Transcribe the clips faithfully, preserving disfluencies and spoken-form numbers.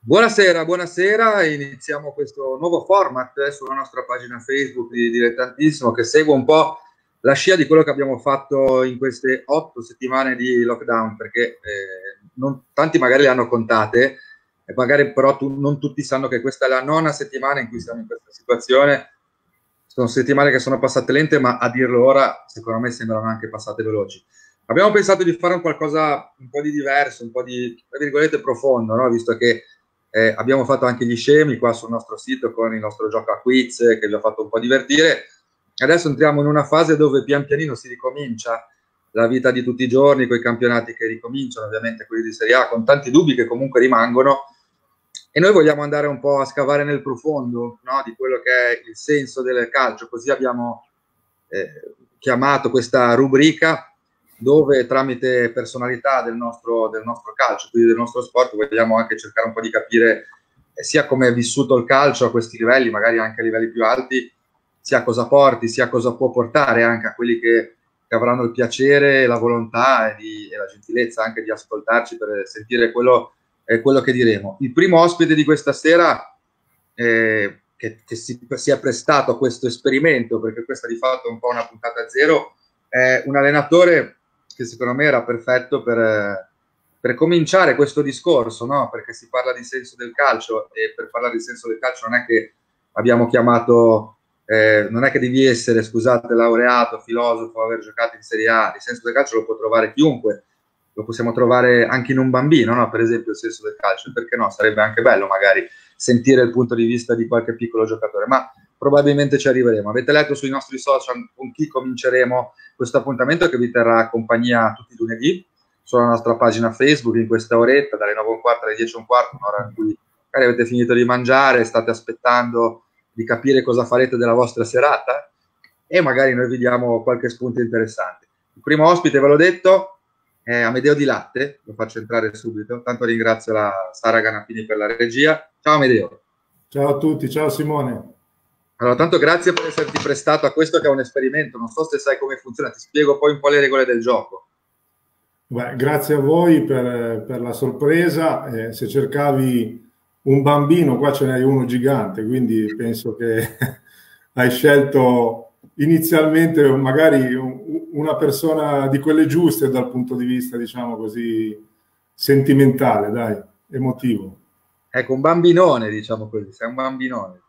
Buonasera, buonasera, iniziamo questo nuovo format eh, sulla nostra pagina Facebook di Dilettantissimo, che segue un po' la scia di quello che abbiamo fatto in queste otto settimane di lockdown, perché eh, non, tanti magari le hanno contate, e magari però tu, non tutti sanno che questa è la nona settimana in cui siamo in questa situazione. Sono settimane che sono passate lente, ma a dirlo ora, secondo me sembrano anche passate veloci. Abbiamo pensato di fare un qualcosa un po' di diverso, un po' di, tra virgolette, profondo, no? Visto che eh, abbiamo fatto anche gli scemi qua sul nostro sito con il nostro gioco a quiz che vi ha fatto un po' divertire. Adesso entriamo in una fase dove pian pianino si ricomincia la vita di tutti i giorni, con i campionati che ricominciano, ovviamente quelli di Serie A, con tanti dubbi che comunque rimangono. E noi vogliamo andare un po' a scavare nel profondo, no? Di quello che è il senso del calcio. Così abbiamo eh, chiamato questa rubrica, dove tramite personalità del nostro, del nostro calcio, quindi del nostro sport, vogliamo anche cercare un po' di capire eh, sia come è vissuto il calcio a questi livelli, magari anche a livelli più alti, sia cosa porti, sia cosa può portare anche a quelli che, che avranno il piacere, la volontà e, di, e la gentilezza anche di ascoltarci per sentire quello, eh, quello che diremo. Il primo ospite di questa sera, eh, che, che si, si è prestato a questo esperimento, perché questa di fatto è un po' una puntata a zero, è un allenatore che secondo me era perfetto per, per cominciare questo discorso, no? Perché si parla di senso del calcio, e per parlare di senso del calcio non è che abbiamo chiamato, eh, non è che devi essere, scusate, laureato, filosofo, aver giocato in Serie A. Il senso del calcio lo può trovare chiunque, lo possiamo trovare anche in un bambino, no? Per esempio il senso del calcio, perché no? Sarebbe anche bello magari sentire il punto di vista di qualche piccolo giocatore, ma probabilmente ci arriveremo. Avete letto sui nostri social con chi cominceremo questo appuntamento, che vi terrà compagnia tutti i lunedì sulla nostra pagina Facebook in questa oretta, dalle nove e un quarto alle dieci e un quarto, un'ora in cui magari avete finito di mangiare, state aspettando di capire cosa farete della vostra serata, e magari noi vi diamo qualche spunto interessante. Il primo ospite, ve l'ho detto, è Amedeo Di Latte, lo faccio entrare subito, tanto ringrazio la Sara Ganappini per la regia. Ciao Amedeo. Ciao a tutti, ciao Simone. Allora, tanto grazie per esserti prestato a questo che è un esperimento, non so se sai come funziona, ti spiego poi un po' le regole del gioco. Beh, grazie a voi per, per la sorpresa. Eh, se cercavi un bambino, qua ce n'hai uno gigante, quindi penso che hai scelto inizialmente magari un, una persona di quelle giuste dal punto di vista, diciamo così, sentimentale, dai, emotivo. Ecco, un bambinone, diciamo così, sei un bambinone.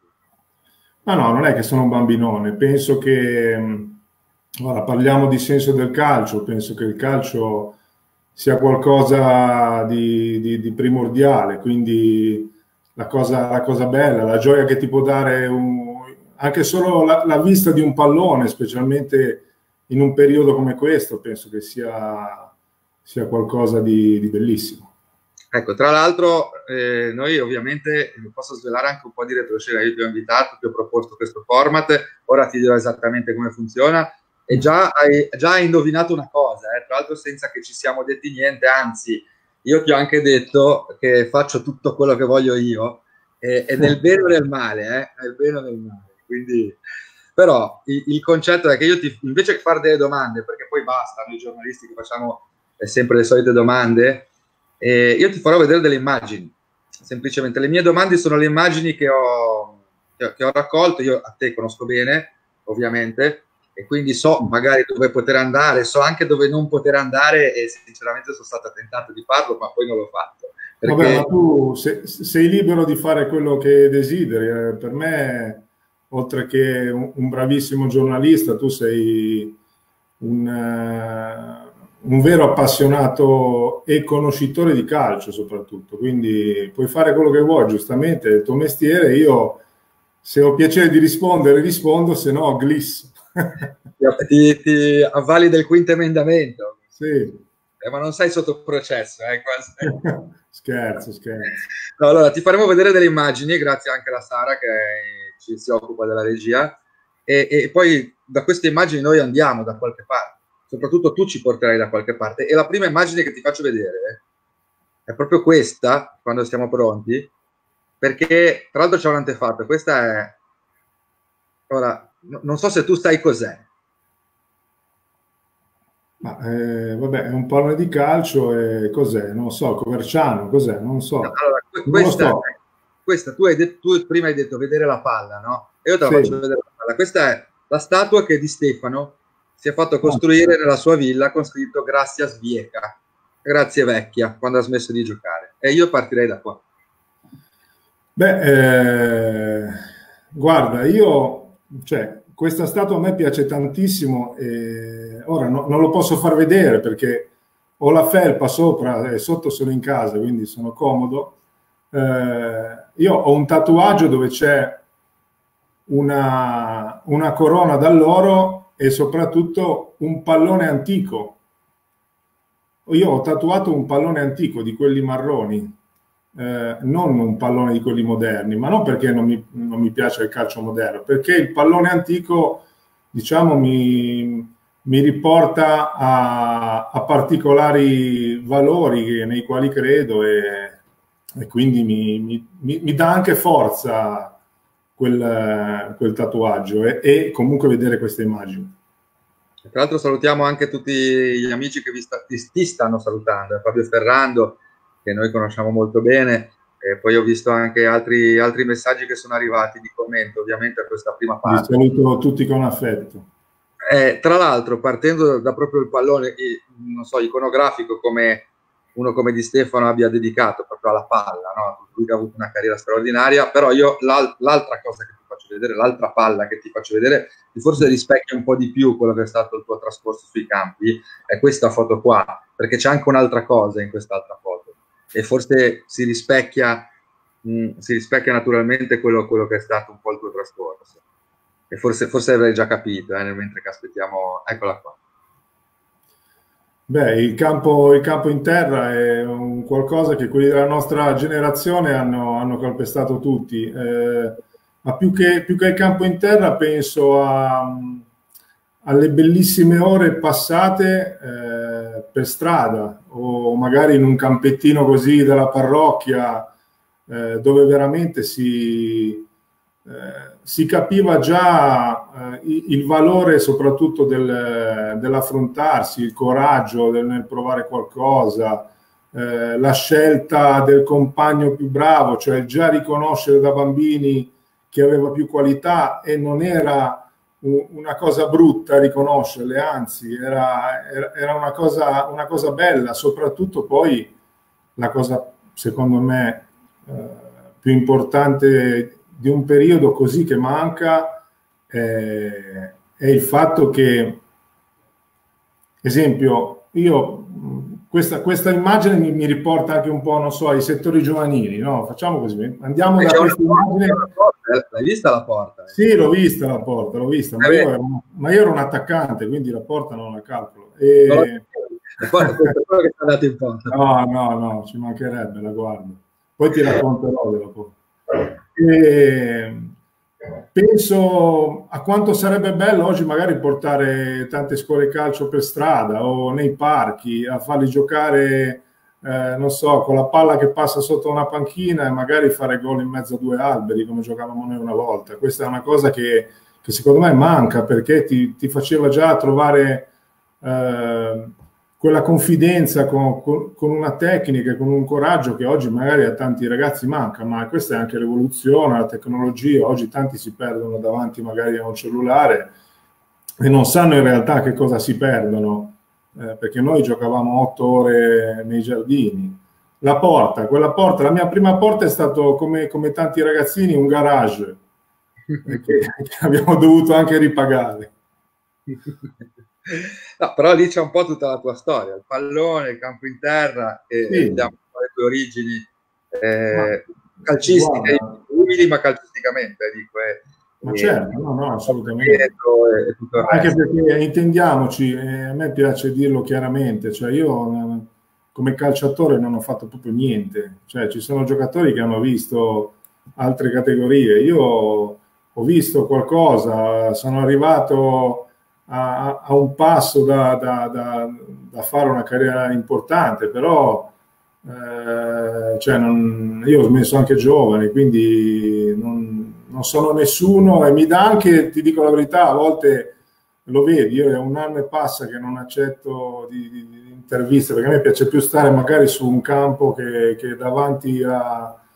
Ma no, non è che sono un bambinone, penso che, ora parliamo di senso del calcio, penso che il calcio sia qualcosa di, di, di primordiale, quindi la cosa, la cosa bella, la gioia che ti può dare un, anche solo la, la vista di un pallone, specialmente in un periodo come questo, penso che sia, sia qualcosa di, di bellissimo. Ecco, tra l'altro eh, noi ovviamente, posso svelare anche un po' di retroscena, io ti ho invitato, ti ho proposto questo format, ora ti dirò esattamente come funziona, e già hai, già hai indovinato una cosa, eh, tra l'altro senza che ci siamo detti niente, anzi io ti ho anche detto che faccio tutto quello che voglio io, eh, è nel bene o nel male, eh, nel bene o nel male, quindi... Però il, il concetto è che io ti, invece che fare delle domande, perché poi basta, noi giornalisti che facciamo eh, sempre le solite domande, Eh, io ti farò vedere delle immagini, semplicemente. Le mie domande sono le immagini che ho, che ho raccolto, io a te conosco bene, ovviamente, e quindi so magari dove poter andare, so anche dove non poter andare, e sinceramente sono stato tentato di farlo, ma poi non l'ho fatto. Perché... Vabbè, ma tu sei, sei libero di fare quello che desideri. Eh, per me, oltre che un, un bravissimo giornalista, tu sei un... Uh, un vero appassionato e conoscitore di calcio soprattutto, quindi puoi fare quello che vuoi, giustamente, è il tuo mestiere. Io, se ho piacere di rispondere, rispondo, se no glisso. ti, ti avvali del quinto emendamento. Sì. Eh, ma non sei sotto processo, eh, quasi. Scherzo, scherzo. No, allora, ti faremo vedere delle immagini, grazie anche alla Sara che ci si occupa della regia, e, e poi da queste immagini noi andiamo da qualche parte. Soprattutto tu ci porterai da qualche parte, e la prima immagine che ti faccio vedere è proprio questa, quando siamo pronti, perché tra l'altro c'è un antefatto. Questa è, ora, no, non so se tu sai cos'è. Ma eh, vabbè, è un pallone di calcio, e cos'è? Non so, Coverciano, cos'è? Non so. Allora, questa, so. questa tu, hai detto, tu prima hai detto vedere la palla, no? E io te la sì. faccio vedere la palla. Questa è la statua che Di Stefano si è fatto costruire nella sua villa con scritto Gracias vieca, grazie vecchia, quando ha smesso di giocare. E io partirei da qua. Beh, eh, guarda, io, cioè, questa statua a me piace tantissimo, e ora no, non lo posso far vedere perché ho la felpa sopra e sotto sono in casa, quindi sono comodo. Eh, io ho un tatuaggio dove c'è una, una corona d'alloro e soprattutto un pallone antico. Io ho tatuato un pallone antico di quelli marroni, eh, non un pallone di quelli moderni, ma non perché non mi, non mi piace il calcio moderno, perché il pallone antico, diciamo, mi, mi riporta a, a particolari valori nei quali credo e, e quindi mi, mi, mi dà anche forza quel, quel tatuaggio e, e comunque vedere queste immagini. Tra l'altro salutiamo anche tutti gli amici che vi sta, ti stanno salutando, Fabio Ferrando, che noi conosciamo molto bene, e poi ho visto anche altri, altri messaggi che sono arrivati di commento ovviamente a questa prima parte. Vi saluto tutti con affetto. Eh, tra l'altro, partendo da proprio il pallone, non so, iconografico, come uno come Di Stefano abbia dedicato proprio alla palla, no? Lui che ha avuto una carriera straordinaria, però io l'altra cosa che ti faccio vedere, l'altra palla che ti faccio vedere, che forse rispecchia un po' di più quello che è stato il tuo trascorso sui campi, è questa foto qua, perché c'è anche un'altra cosa in quest'altra foto, e forse si rispecchia, mh, si rispecchia naturalmente quello, quello che è stato un po' il tuo trascorso. E forse, forse avrei già capito, eh, mentre che aspettiamo, eccola qua. Beh, il campo, il campo in terra è un qualcosa che quelli della nostra generazione hanno, hanno calpestato tutti, eh, ma più che, più che il campo in terra penso a, alle bellissime ore passate eh, per strada o magari in un campettino così della parrocchia eh, dove veramente si... Eh, si capiva già eh, il valore soprattutto del, dell'affrontarsi, il coraggio del, nel provare qualcosa, eh, la scelta del compagno più bravo, cioè già riconoscere da bambini che aveva più qualità e non era un, una cosa brutta riconoscerle, anzi era, era, era una, cosa, una cosa bella, soprattutto poi la cosa secondo me eh, più importante di un periodo così che manca eh, è il fatto che, esempio, io questa, questa immagine mi, mi riporta anche un po', non so, ai settori giovanili, no? Facciamo così, andiamo da questa immagine. L'hai vista la porta? Sì, l'ho vista la porta, l'ho vista, ma io, ero, ma io ero un attaccante, quindi la porta non la calcolo. E... No, che sta andato in porta. No, no, no, ci mancherebbe, la guardo. Poi ti racconterò della porta. E penso a quanto sarebbe bello oggi magari portare tante scuole calcio per strada o nei parchi a farli giocare, eh, non so, con la palla che passa sotto una panchina e magari fare gol in mezzo a due alberi come giocavamo noi una volta. Questa è una cosa che, che secondo me manca perché ti, ti faceva già trovare eh, quella confidenza con, con, con una tecnica, con un coraggio che oggi magari a tanti ragazzi manca, ma questa è anche l'evoluzione, la tecnologia. Oggi tanti si perdono davanti magari a un cellulare e non sanno in realtà che cosa si perdono, eh, perché noi giocavamo otto ore nei giardini. La porta, quella porta, la mia prima porta è stato, come, come tanti ragazzini, un garage, che, che abbiamo dovuto anche ripagare. No, però lì c'è un po' tutta la tua storia, il pallone, il campo in terra, e sì. Vediamo le tue origini eh, calcistiche, guarda, umili ma calcisticamente, dico. Eh, ma certo, no, no, assolutamente. E, e tutto il Anche resto. Perché intendiamoci, eh, a me piace dirlo chiaramente, cioè io come calciatore non ho fatto proprio niente, cioè ci sono giocatori che hanno visto altre categorie, io ho visto qualcosa, sono arrivato a, a un passo da, da, da, da fare una carriera importante, però eh, cioè non, io ho smesso anche giovane, quindi non, non sono nessuno e mi dà anche, ti dico la verità, a volte lo vedi, io è un anno e passa che non accetto di, di, di interviste, perché a me piace più stare magari su un campo che, che davanti a,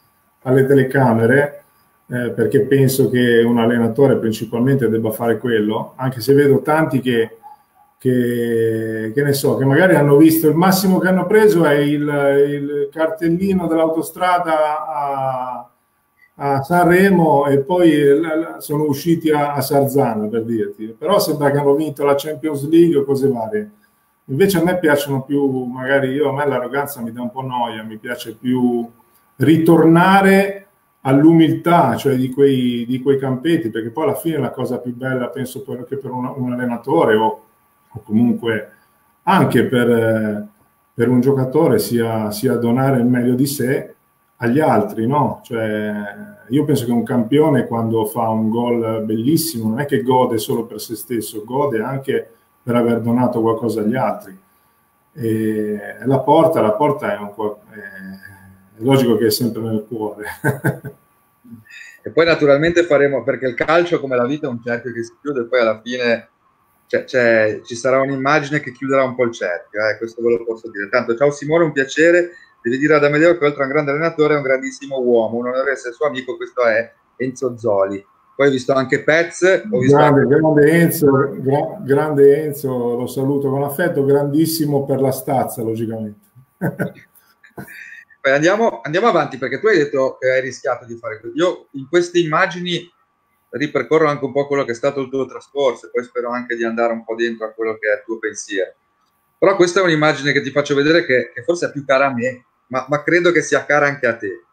alle telecamere, eh, perché penso che un allenatore principalmente debba fare quello, anche se vedo tanti che, che, che ne so, che magari hanno visto il massimo che hanno preso è il, il cartellino dell'autostrada a, a Sanremo e poi sono usciti a, a Sarzana, per dirti, però sembra che hanno vinto la Champions League o cose varie. Invece a me piacciono più, magari io, a me l'arroganza mi dà un po' noia, mi piace più ritornare all'umiltà, cioè di quei, di quei campetti, perché poi alla fine la cosa più bella, penso, per, che per un, un allenatore o, o comunque anche per, per un giocatore sia, sia donare il meglio di sé agli altri, no? Cioè, io penso che un campione, quando fa un gol bellissimo, non è che gode solo per se stesso, gode anche per aver donato qualcosa agli altri. E la porta, la porta è un po', è logico che è sempre nel cuore. E poi naturalmente faremo, perché il calcio, come la vita, è un cerchio che si chiude e poi alla fine c'è, c'è, ci sarà un'immagine che chiuderà un po' il cerchio, eh, questo ve lo posso dire. Tanto ciao Simone, un piacere. Devi dire ad Amedeo che oltre a un grande allenatore è un grandissimo uomo, un onore essere suo amico. Questo è Enzo Zoli. Poi ho visto anche Pez, ho visto grande, anche... grande, Enzo, gra, grande Enzo, lo saluto con affetto, grandissimo per la stazza, logicamente. Poi andiamo, andiamo avanti, perché tu hai detto che hai rischiato di fare questo. Io in queste immagini ripercorro anche un po' quello che è stato il tuo trascorso e poi spero anche di andare un po' dentro a quello che è il tuo pensiero. Però questa è un'immagine che ti faccio vedere che, che forse è più cara a me, ma, ma credo che sia cara anche a te.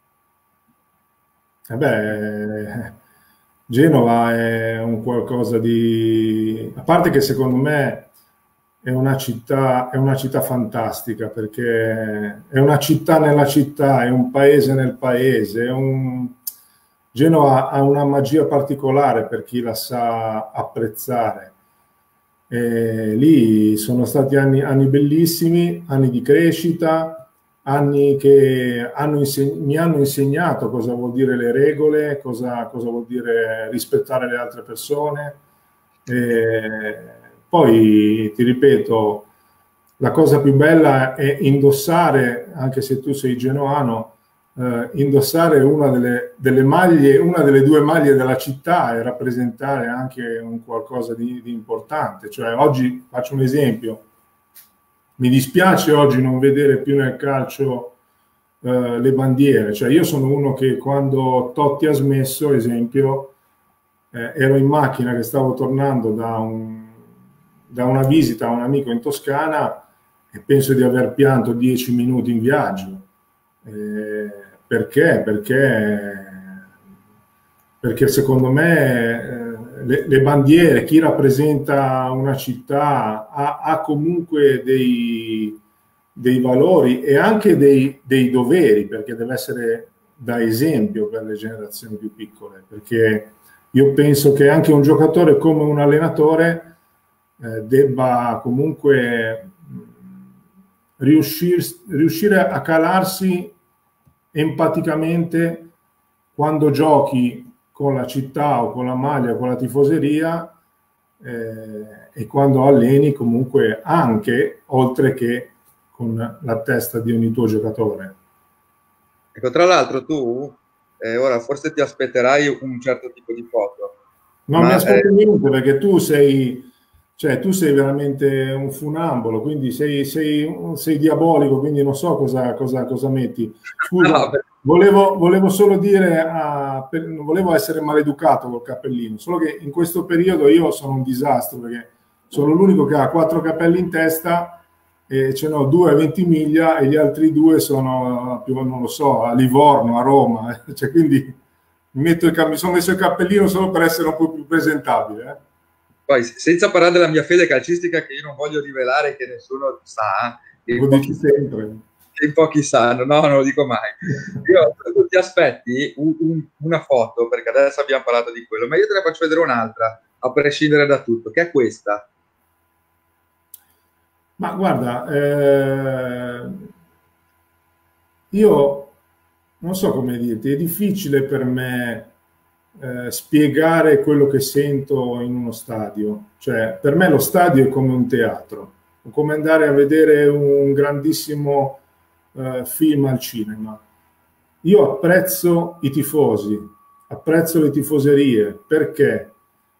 Eh beh, Genova è un qualcosa di... A parte che secondo me è una città, è una città fantastica, perché è una città nella città, è un paese nel paese, è un... Genova ha una magia particolare per chi la sa apprezzare. E lì sono stati anni, anni bellissimi, anni di crescita, anni che hanno mi hanno insegnato cosa vuol dire le regole, cosa, cosa vuol dire rispettare le altre persone. E poi, ti ripeto, la cosa più bella è indossare, anche se tu sei genoano, eh, indossare una delle, delle maglie, una delle due maglie della città e rappresentare anche un qualcosa di, di importante. Cioè, oggi, faccio un esempio, mi dispiace oggi non vedere più nel calcio eh, le bandiere. Cioè, io sono uno che quando Totti ha smesso, esempio, eh, ero in macchina che stavo tornando da, un, da una visita a un amico in Toscana e penso di aver pianto dieci minuti in viaggio. Eh, perché? Perché, perché secondo me eh, le, le bandiere, chi rappresenta una città ha, ha comunque dei, dei valori e anche dei, dei doveri, perché deve essere da esempio per le generazioni più piccole, perché io penso che anche un giocatore come un allenatore eh, debba comunque riuscire, riuscire a calarsi empaticamente quando giochi con la città o con la maglia o con la tifoseria eh, e quando alleni comunque anche, oltre che con la testa di ogni tuo giocatore. Ecco, tra l'altro tu, eh, ora forse ti aspetterai un certo tipo di foto. Non mi aspetto eh... niente, perché tu sei... Cioè, tu sei veramente un funambolo, quindi sei, sei, sei diabolico, quindi non so cosa, cosa, cosa metti. Scusa, no, volevo, volevo solo dire, a, per, non volevo essere maleducato col cappellino, solo che in questo periodo io sono un disastro, perché sono l'unico che ha quattro capelli in testa, e ce n'ho due a Ventimiglia e gli altri due sono, più non lo so, a Livorno, a Roma. Cioè, quindi mi, metto il, mi sono messo il cappellino solo per essere un po' più presentabile, eh. Poi, senza parlare della mia fede calcistica, che io non voglio rivelare, che nessuno sa, che lo dici sempre, che in pochi sanno, no, non lo dico mai. Io, tu ti aspetti un, un, una foto, perché adesso abbiamo parlato di quello, ma io te ne faccio vedere un'altra, a prescindere da tutto, che è questa. Ma guarda, eh, io non so come dirti, è difficile per me Eh, spiegare quello che sento in uno stadio. Cioè, per me lo stadio è come un teatro, è come andare a vedere un grandissimo eh, film al cinema. io apprezzo i tifosi, apprezzo le tifoserie, perché?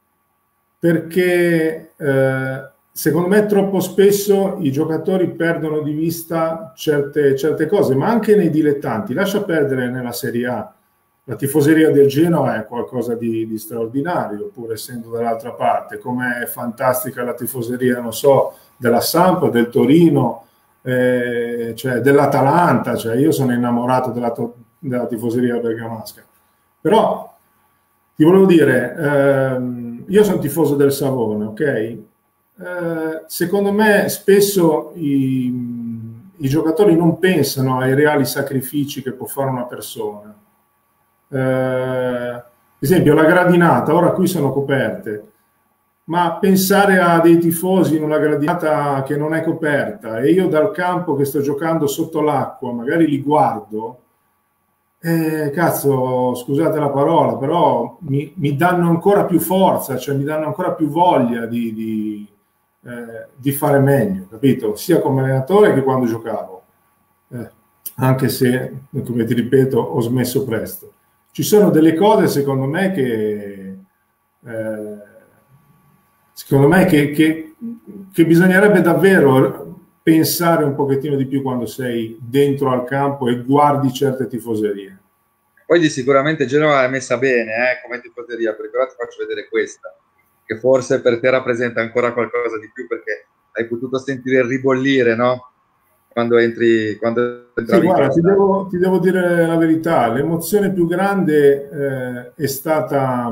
Perché eh, secondo me troppo spesso i giocatori perdono di vista certe, certe cose, ma anche nei dilettanti. Lascia perdere nella Serie A. La tifoseria del Genoa è qualcosa di, di straordinario, pur essendo dall'altra parte, come è fantastica la tifoseria, non so, della Samp, del Torino, eh, cioè dell'Atalanta, cioè io sono innamorato della, della tifoseria bergamasca. Però ti volevo dire, ehm, io sono tifoso del Savone, ok? Eh, secondo me spesso i, i giocatori non pensano ai reali sacrifici che può fare una persona. Eh, ad esempio la gradinata, ora qui sono coperte, ma pensare a dei tifosi in una gradinata che non è coperta e io dal campo che sto giocando sotto l'acqua magari li guardo, eh, cazzo, scusate la parola, però mi, mi danno ancora più forza, cioè mi danno ancora più voglia di, di, eh, di fare meglio, capito? Sia come allenatore che quando giocavo, eh, anche se, come ti ripeto, ho smesso presto. Ci sono delle cose, secondo me, che eh, secondo me che, che, che bisognerebbe davvero pensare un pochettino di più quando sei dentro al campo e guardi certe tifoserie. Poi di sicuramente Genova è messa bene eh, come tifoseria, perché ora ti faccio vedere questa, che forse per te rappresenta ancora qualcosa di più, perché hai potuto sentire il ribollire, no? Quando entri, quando entravi Sì, in guarda, ti casa. devo, ti devo dire la verità, l'emozione più grande eh, è stata...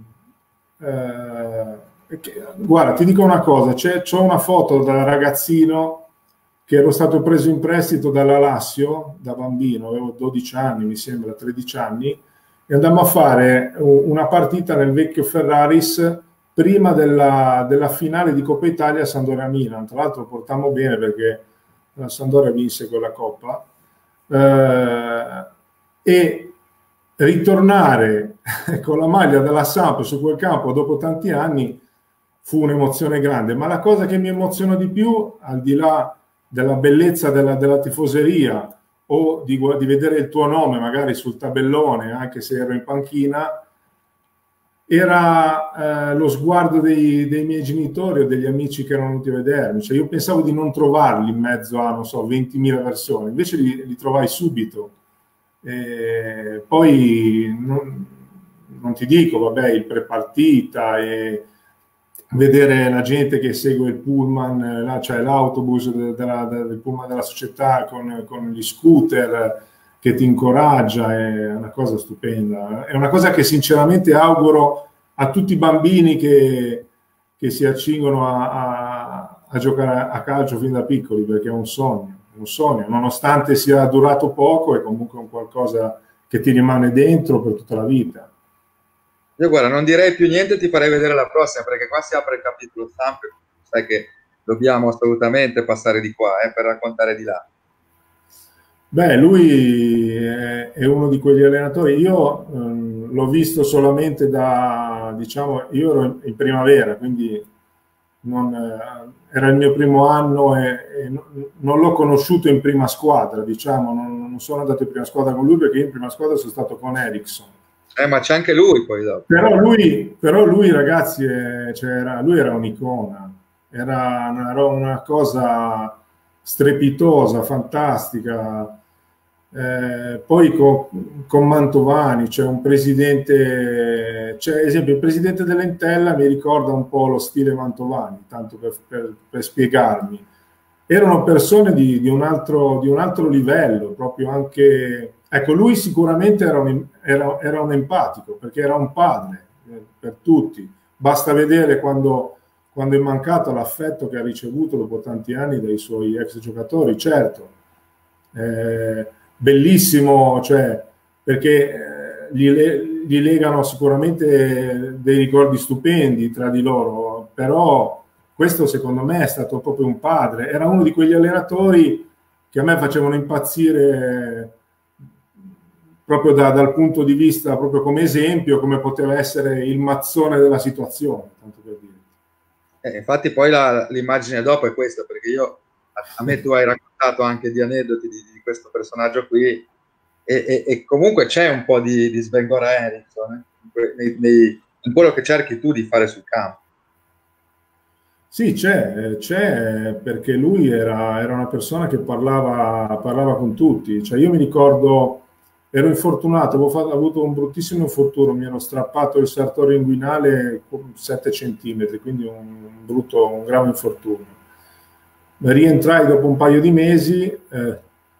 Eh, che, guarda, ti dico una cosa, c'è una foto da ragazzino che ero stato preso in prestito dalla Lazio, da bambino, avevo dodici anni, mi sembra, tredici anni, e andammo a fare una partita nel vecchio Ferraris prima della, della finale di Coppa Italia a Sampdoria-Milan. Tra l'altro portammo bene perché la Sampdoria vinse quella Coppa. Eh, e ritornare con la maglia della Samp su quel campo dopo tanti anni fu un'emozione grande, ma la cosa che mi emozionò di più, al di là della bellezza della, della tifoseria o di, di vedere il tuo nome magari sul tabellone, anche se ero in panchina, era eh, lo sguardo dei, dei miei genitori o degli amici che erano venuti a vedermi. Cioè, io pensavo di non trovarli in mezzo a, non so, ventimila persone, invece li, li trovai subito. E poi non, non ti dico, vabbè, il prepartita e vedere la gente che segue il pullman, là, cioè l'autobus de, de la, de, del pullman della società con, con gli scooter che ti incoraggia, è una cosa stupenda. È una cosa che sinceramente auguro a tutti i bambini che, che si accingono a, a, a giocare a calcio fin da piccoli, perché è un sogno, è un sogno, nonostante sia durato poco, è comunque un qualcosa che ti rimane dentro per tutta la vita. Io guarda, non direi più niente, ti farei vedere la prossima, perché qua si apre il capitolo Samp, sai che dobbiamo assolutamente passare di qua eh, per raccontare di là. Beh, lui è, è uno di quegli allenatori, io ehm, l'ho visto solamente da, diciamo, io ero in primavera, quindi non, eh, era il mio primo anno e, e non l'ho conosciuto in prima squadra, diciamo, non, non sono andato in prima squadra con lui perché io in prima squadra sono stato con Eriksson. Eh, ma c'è anche lui poi dopo. Però lui, però lui ragazzi, eh, cioè era, lui era un'icona, era, era una cosa strepitosa, fantastica. Eh, poi con, con Mantovani, c'è cioè un presidente, cioè, ad esempio il presidente dell'Entella mi ricorda un po' lo stile Mantovani, tanto per, per, per spiegarmi. Erano persone di, di, un altro, di un altro livello, proprio anche... Ecco, lui sicuramente era un, era, era un empatico, perché era un padre eh, per tutti. Basta vedere quando, quando è mancato l'affetto che ha ricevuto dopo tanti anni dai suoi ex giocatori, certo. Eh, bellissimo, cioè, perché eh, gli, gli legano sicuramente dei ricordi stupendi tra di loro, però questo secondo me è stato proprio un padre. Era uno di quegli allenatori che a me facevano impazzire proprio da, dal punto di vista, proprio come esempio, come poteva essere il mazzone della situazione, tanto per dire. Eh, infatti poi l'immagine dopo è questa, perché io, a, a me tu hai raccontato anche di aneddoti di, di questo personaggio qui, e, e, e comunque c'è un po' di, di Sven Goran Eriksson eh, nei, nei, in quello che cerchi tu di fare sul campo. Sì, c'è, c'è perché lui era, era una persona che parlava, parlava con tutti. Cioè io mi ricordo, ero infortunato, avevo fatto, avuto un bruttissimo infortunio, mi ero strappato il sartorio inguinale con sette centimetri, quindi un brutto, un grave infortunio. Rientrai dopo un paio di mesi, eh,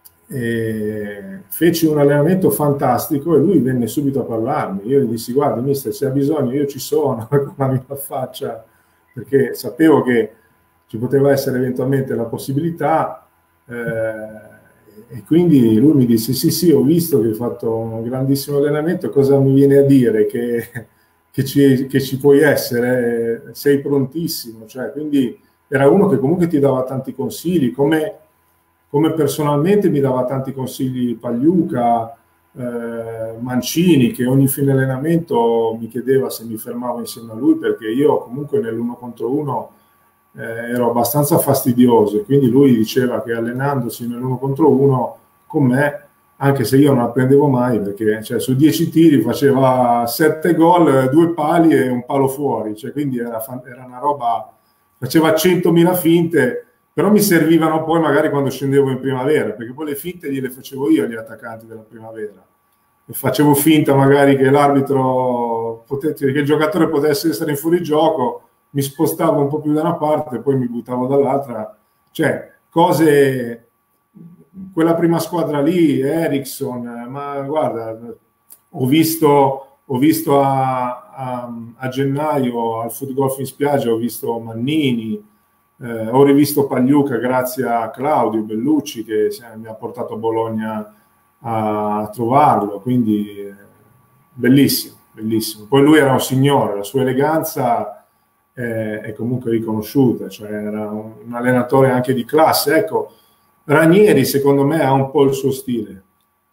e feci un allenamento fantastico e lui venne subito a parlarmi. Io gli dissi: guarda mister, se ha bisogno io ci sono, con la mia faccia, perché sapevo che ci poteva essere eventualmente la possibilità, eh, e quindi lui mi disse: sì sì, ho visto che hai fatto un grandissimo allenamento, cosa mi viene a dire? Che, che, ci, che ci puoi essere, sei prontissimo. Cioè, quindi era uno che comunque ti dava tanti consigli, come, come personalmente mi dava tanti consigli Pagliuca, eh, Mancini, che ogni fine allenamento mi chiedeva se mi fermavo insieme a lui, perché io comunque nell'uno contro uno eh, ero abbastanza fastidioso, e quindi lui diceva che allenandosi nell'uno contro uno con me, anche se io non la prendevo mai, perché cioè, su dieci tiri faceva sette gol, due pali e un palo fuori, cioè, quindi era, era una roba, faceva centomila finte, però mi servivano poi magari quando scendevo in primavera, perché poi le finte gliele facevo io agli attaccanti della primavera. E facevo finta magari che l'arbitro, potesse, che il giocatore potesse essere in fuorigioco, mi spostavo un po' più da una parte e poi mi buttavo dall'altra. Cioè, cose... Quella prima squadra lì, Eriksson, ma guarda, ho visto, ho visto a, a, a gennaio al Foot Golf in spiaggia, ho visto Mannini, eh, ho rivisto Pagliuca grazie a Claudio Bellucci che mi ha portato a Bologna a, a trovarlo, quindi eh, bellissimo, bellissimo. Poi lui era un signore, la sua eleganza è, è comunque riconosciuta, cioè era un, un allenatore anche di classe. Ecco, Ranieri secondo me ha un po' il suo stile.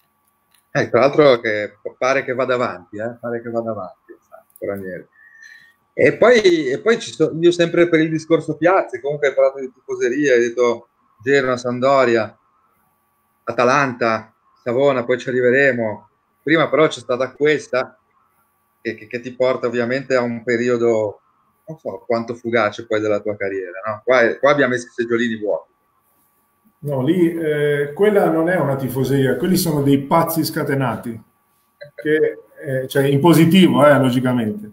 Eh, tra l'altro che pare che vada avanti, eh? pare che vada avanti, Ranieri. E poi, e poi ci sono, io sempre per il discorso piazze, comunque hai parlato di tifoseria, hai detto Genoa, Sampdoria, Atalanta, Savona, poi ci arriveremo. Prima però c'è stata questa che, che, che ti porta ovviamente a un periodo, non so quanto fugace poi della tua carriera, no? Qua, qua abbiamo messo i seggiolini vuoti. No, lì eh, quella non è una tifoseria, quelli sono dei pazzi scatenati, che, eh, cioè in positivo, eh, logicamente.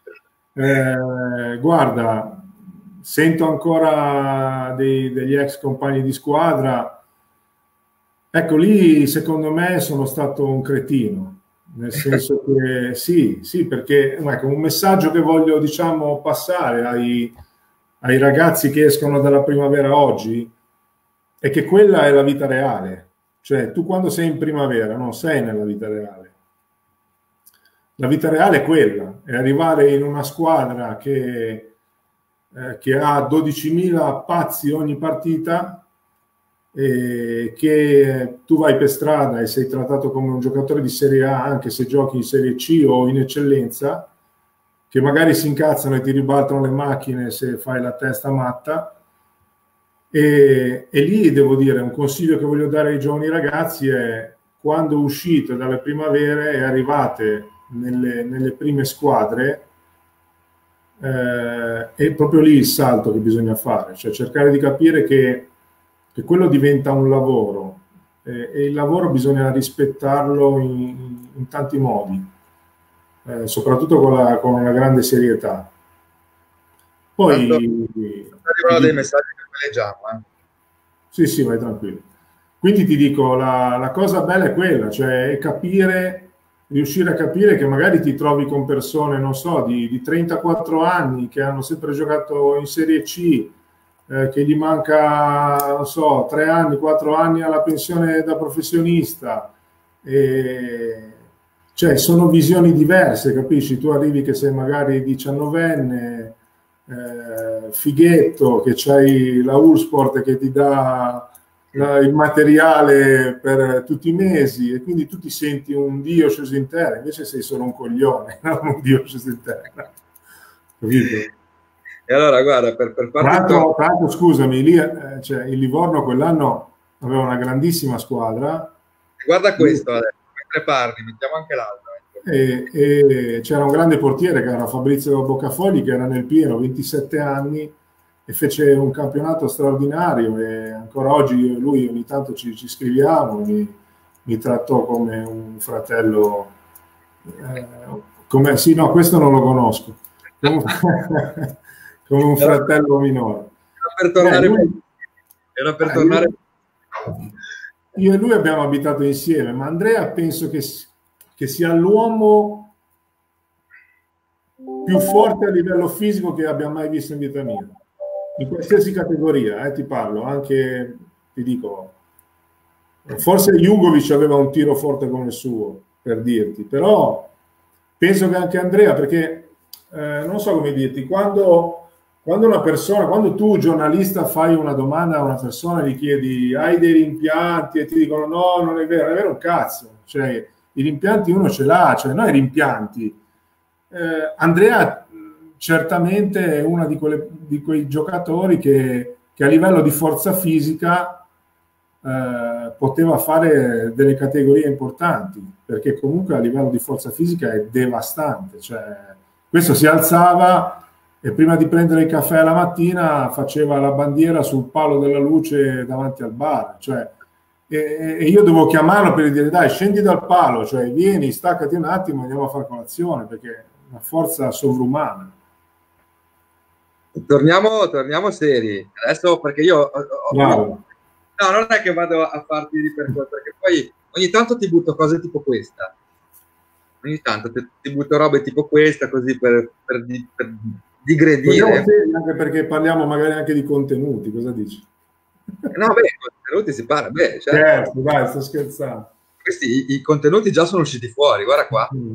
Eh, guarda, sento ancora dei, degli ex compagni di squadra. Ecco, lì secondo me sono stato un cretino, nel senso che sì, sì, perché ecco, un messaggio che voglio, diciamo, passare ai, ai ragazzi che escono dalla primavera oggi è che quella è la vita reale. Cioè, tu quando sei in primavera non sei nella vita reale. La vita reale è quella, è arrivare in una squadra che, eh, che ha dodicimila pazzi ogni partita, e che tu vai per strada e sei trattato come un giocatore di Serie A anche se giochi in Serie C o in eccellenza, che magari si incazzano e ti ribaltano le macchine se fai la testa matta. E, e lì devo dire, un consiglio che voglio dare ai giovani ragazzi è: quando uscite dalle primavere e arrivate nelle, nelle prime squadre, eh, è proprio lì il salto che bisogna fare, cioè cercare di capire che, che quello diventa un lavoro, eh, e il lavoro bisogna rispettarlo in, in tanti modi, eh, soprattutto con, la, con una grande serietà. Poi arrivano dei messaggi che leggiamo, eh. Sì, sì, vai tranquillo. Quindi ti dico, la, la cosa bella è quella, cioè capire, riuscire a capire che magari ti trovi con persone, non so, di, di trentaquattro anni che hanno sempre giocato in Serie C, eh, che gli manca, non so, tre anni, quattro anni alla pensione da professionista. E, cioè, sono visioni diverse, capisci? Tu arrivi che sei magari diciannovenne, eh, fighetto, che c'hai la Ursport che ti dà la, il materiale per tutti i mesi, e quindi tu ti senti un dio sceso in terra, invece sei solo un coglione, non un dio sceso in terra. Capito? E allora guarda, per, per tra l'altro, tra l'altro, scusami, lì, eh, cioè, il Livorno quell'anno aveva una grandissima squadra. Guarda questo, tre parli, mettiamo anche l'altro. E, e c'era un grande portiere che era Fabrizio Boccafogli, che era nel pieno, ventisette anni, e fece un campionato straordinario, e ancora oggi io e lui ogni tanto ci, ci scriviamo. Mi, mi trattò come un fratello, eh, come, sì, no, questo non lo conosco, come, come un fratello minore. Era per tornare, eh, lui, era per tornare. Io, io e lui abbiamo abitato insieme, ma Andrea penso che, che sia l'uomo più forte a livello fisico che abbia mai visto in vita mia, in qualsiasi categoria, eh, ti parlo, anche, ti dico, forse Jugovic aveva un tiro forte come il suo, per dirti, però penso che anche Andrea, perché eh, non so come dirti, quando, quando una persona, quando tu giornalista fai una domanda a una persona, gli chiedi hai dei rimpianti e ti dicono no, non è vero, non è vero un cazzo, cioè i rimpianti uno ce l'ha, cioè noi rimpianti. Eh, Andrea certamente è uno di, quelle, di quei giocatori che, che a livello di forza fisica eh, poteva fare delle categorie importanti, perché comunque a livello di forza fisica è devastante, cioè, questo si alzava e prima di prendere il caffè la mattina faceva la bandiera sul palo della luce davanti al bar, cioè, e, e io dovevo chiamarlo per dire dai scendi dal palo, cioè vieni, staccati un attimo, andiamo a fare colazione, perché è una forza sovrumana. Torniamo, torniamo seri adesso, perché io ho, ho, Bravo. no, non è che vado a farti ripercorrere, perché poi ogni tanto ti butto cose tipo questa, ogni tanto ti, ti butto robe tipo questa così per, per, per digredire. Seri, anche perché parliamo magari anche di contenuti, cosa dici? No, beh, i contenuti si parla, beh, certo. Certo, dai, sto scherzando. Questi, i, i contenuti già sono usciti fuori, guarda qua. Mm.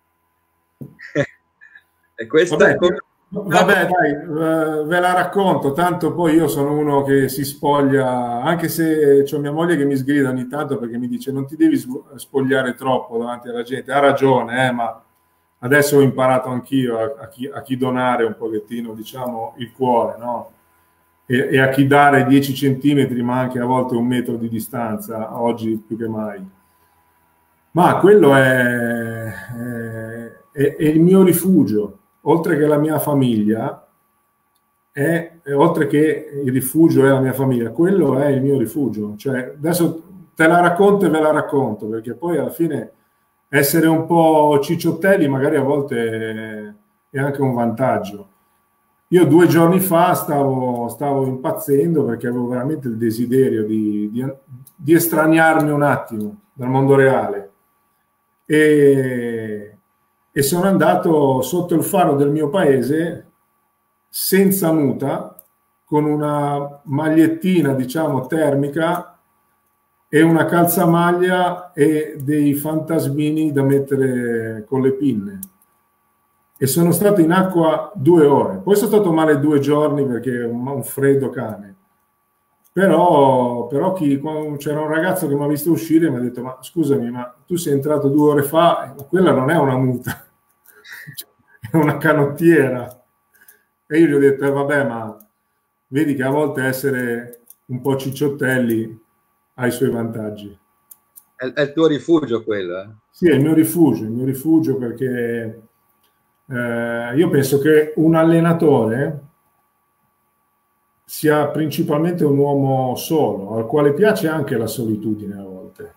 E questa Vabbè, è come... Vabbè, dai, ve la racconto, tanto poi io sono uno che si spoglia, anche se c'ho mia moglie che mi sgrida ogni tanto perché mi dice non ti devi spogliare troppo davanti alla gente, ha ragione, eh, ma adesso ho imparato anch'io a, a, chi, a chi donare un pochettino, diciamo, il cuore, no? E, e a chi dare dieci centimetri, ma anche a volte un metro di distanza, oggi più che mai. Ma quello è, è, è, è il mio rifugio. Oltre che la mia famiglia, è, è, oltre che il rifugio è la mia famiglia, quello è il mio rifugio. Cioè, adesso te la racconto e ve la racconto, perché poi alla fine essere un po' cicciottelli magari a volte è, è anche un vantaggio. Io due giorni fa stavo, stavo impazzendo perché avevo veramente il desiderio di, di, di estraniarmi un attimo dal mondo reale. E... e sono andato sotto il faro del mio paese senza muta, con una magliettina, diciamo, termica e una calzamaglia e dei fantasmini da mettere con le pinne. E sono stato in acqua due ore. Poi sono stato male due giorni perché un freddo cane. Però, però c'era un ragazzo che mi ha visto uscire e mi ha detto ma scusami, ma tu sei entrato due ore fa, ma quella non è una muta, è una canottiera. E io gli ho detto eh, vabbè, ma vedi che a volte essere un po' cicciottelli ha i suoi vantaggi. È, è il tuo rifugio quello? Eh? Sì, è il mio rifugio, il mio rifugio perché eh, io penso che un allenatore sia principalmente un uomo solo, al quale piace anche la solitudine a volte.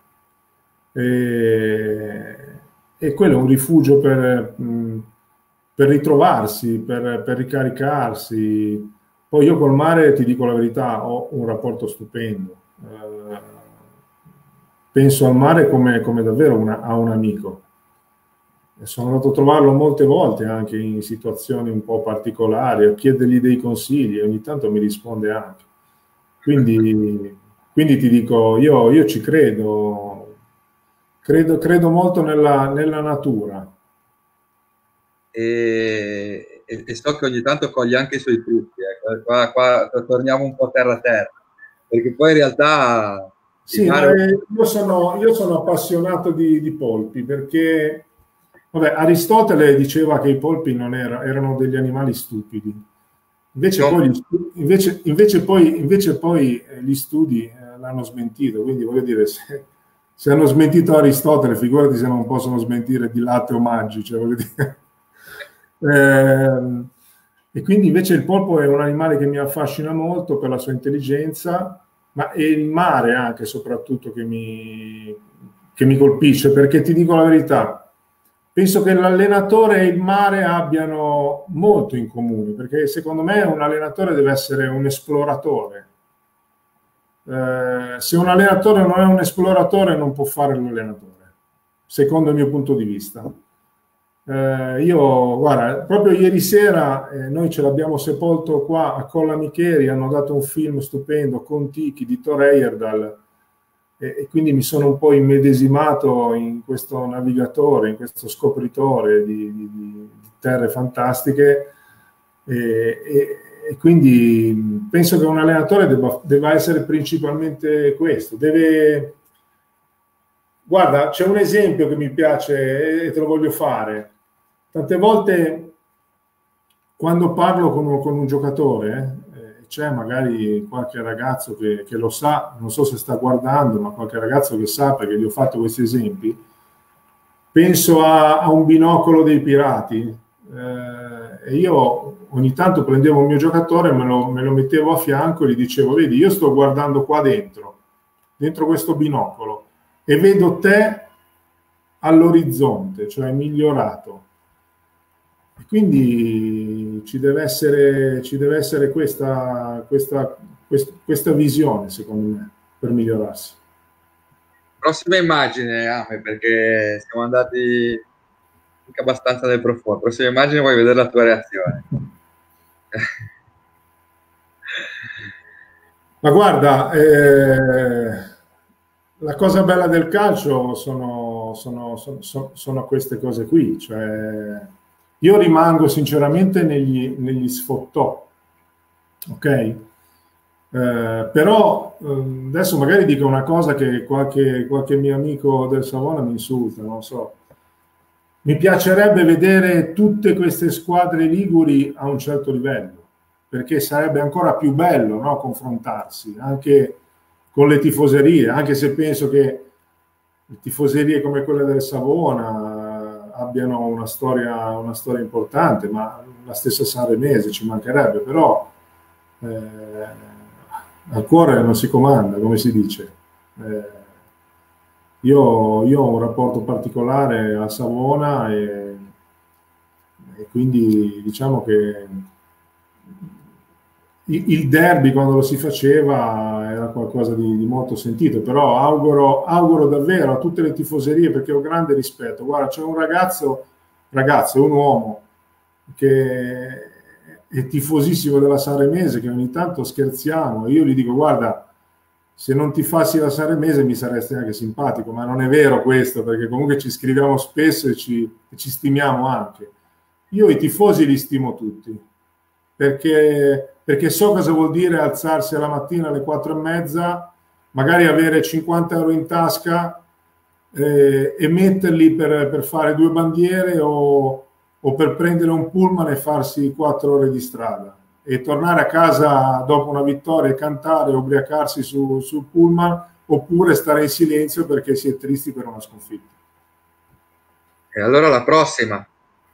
E, e quello è un rifugio per, per ritrovarsi, per, per ricaricarsi. Poi io col mare, ti dico la verità, ho un rapporto stupendo. Eh, penso al mare come, come davvero una, a un amico. Sono andato a trovarlo molte volte anche in situazioni un po' particolari, a chiedergli dei consigli e ogni tanto mi risponde anche. Quindi, quindi ti dico, io, io ci credo, credo, credo molto nella, nella natura. E, e, e so che ogni tanto coglie anche i suoi frutti. Eh. Qua, qua, qua torniamo un po' terra a terra, perché poi in realtà... Sì, mare... io, sono, io sono appassionato di, di polpi perché... Vabbè, Aristotele diceva che i polpi non era, erano degli animali stupidi. Invece, no. poi, invece, invece, poi, invece poi gli studi l'hanno smentito. Quindi voglio dire, se, se hanno smentito Aristotele, figurati se non possono smentire di latte o maggi, cioè, voglio dire. Eh, e quindi invece il polpo è un animale che mi affascina molto per la sua intelligenza, ma è il mare anche soprattutto che mi, che mi colpisce, perché ti dico la verità, penso che l'allenatore e il mare abbiano molto in comune, perché secondo me un allenatore deve essere un esploratore. Eh, se un allenatore non è un esploratore non può fare l'allenatore, secondo il mio punto di vista. Eh, io, guarda, proprio ieri sera eh, noi ce l'abbiamo sepolto qua a Colla Micheri, hanno dato un film stupendo, Kon-Tiki di Thor Heyerdahl, e, e quindi mi sono un po' immedesimato in questo navigatore, in questo scopritore di, di, di terre fantastiche, e, e, e quindi penso che un allenatore debba, debba essere principalmente questo, deve... Guarda, c'è un esempio che mi piace e te lo voglio fare. Tante volte quando parlo con un, con un giocatore, eh, c'è magari qualche ragazzo che, che lo sa, non so se sta guardando, ma qualche ragazzo che sa, perché gli ho fatto questi esempi, penso a, a un binocolo dei pirati, eh, e io ogni tanto prendevo il mio giocatore, me lo, me lo mettevo a fianco e gli dicevo, vedi, io sto guardando qua dentro, dentro questo binocolo, e vedo te all'orizzonte, cioè migliorato. E quindi ci deve essere, ci deve essere questa, questa, questa, questa visione, secondo me, per migliorarsi. Prossima immagine, Ame, perché siamo andati anche abbastanza nel profondo. Prossima immagine, voglio vedere la tua reazione. Ma guarda, eh, la cosa bella del calcio sono, sono, sono, sono queste cose qui, cioè io rimango sinceramente negli, negli sfottò, ok? Eh, però eh, adesso magari dico una cosa che qualche, qualche mio amico del Savona mi insulta, non so. Mi piacerebbe vedere tutte queste squadre liguri a un certo livello, perché sarebbe ancora più bello, no, confrontarsi, anche con le tifoserie, anche se penso che le tifoserie come quelle del Savona abbiano una storia, una storia importante, ma la stessa Sanremese ci mancherebbe, però eh, al cuore non si comanda, come si dice. Eh, io, io ho un rapporto particolare a Savona e, e quindi diciamo che il derby quando lo si faceva era qualcosa di, di molto sentito, però auguro, auguro davvero a tutte le tifoserie, perché ho grande rispetto. Guarda, c'è un ragazzo, ragazzo, è un uomo che è tifosissimo della Sanremese, che ogni tanto scherziamo, e io gli dico, guarda, se non ti fassi la Sanremese mi saresti anche simpatico, ma non è vero questo, perché comunque ci scriviamo spesso e ci, e ci stimiamo anche. Io i tifosi li stimo tutti, perché perché so cosa vuol dire alzarsi alla mattina alle quattro e mezza, magari avere cinquanta euro in tasca eh, e metterli per, per fare due bandiere o, o per prendere un pullman e farsi quattro ore di strada e tornare a casa dopo una vittoria e cantare e ubriacarsi su, sul pullman, oppure stare in silenzio perché si è tristi per una sconfitta. E allora la prossima,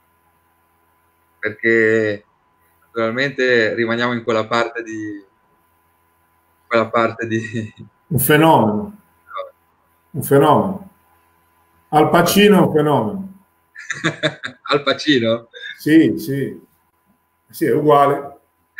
perché naturalmente rimaniamo in quella parte di quella parte di un fenomeno un fenomeno Al Pacino è un fenomeno. Al Pacino? Sì, sì, sì, è uguale.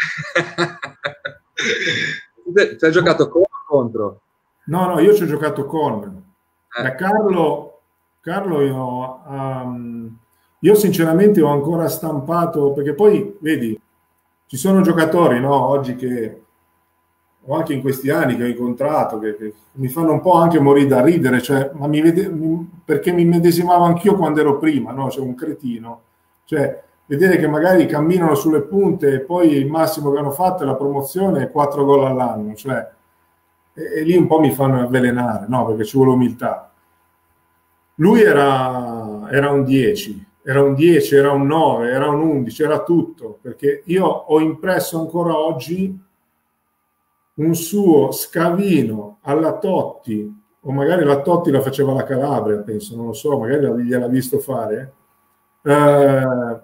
Ci hai giocato con o contro? No, no, io ci ho giocato con. Eh. Da Carlo, Carlo io, um, io sinceramente ho ancora stampato, perché poi, vedi, ci sono giocatori, no, oggi che, o anche in questi anni che ho incontrato, che, che mi fanno un po' anche morire da ridere, cioè, ma mi vede, mi, perché mi medesimavo anch'io quando ero prima, no? Cioè un cretino. Cioè, vedere che magari camminano sulle punte e poi il massimo che hanno fatto è la promozione e quattro gol all'anno, cioè, e, e lì un po' mi fanno avvelenare, no? Perché ci vuole umiltà. Lui era, era un dieci, era un dieci, era un nove, era un undici, era tutto, perché io ho impresso ancora oggi un suo scavino alla Totti o magari la Totti la faceva la Calabria, penso, non lo so, magari gliel'ha visto fare. Eh,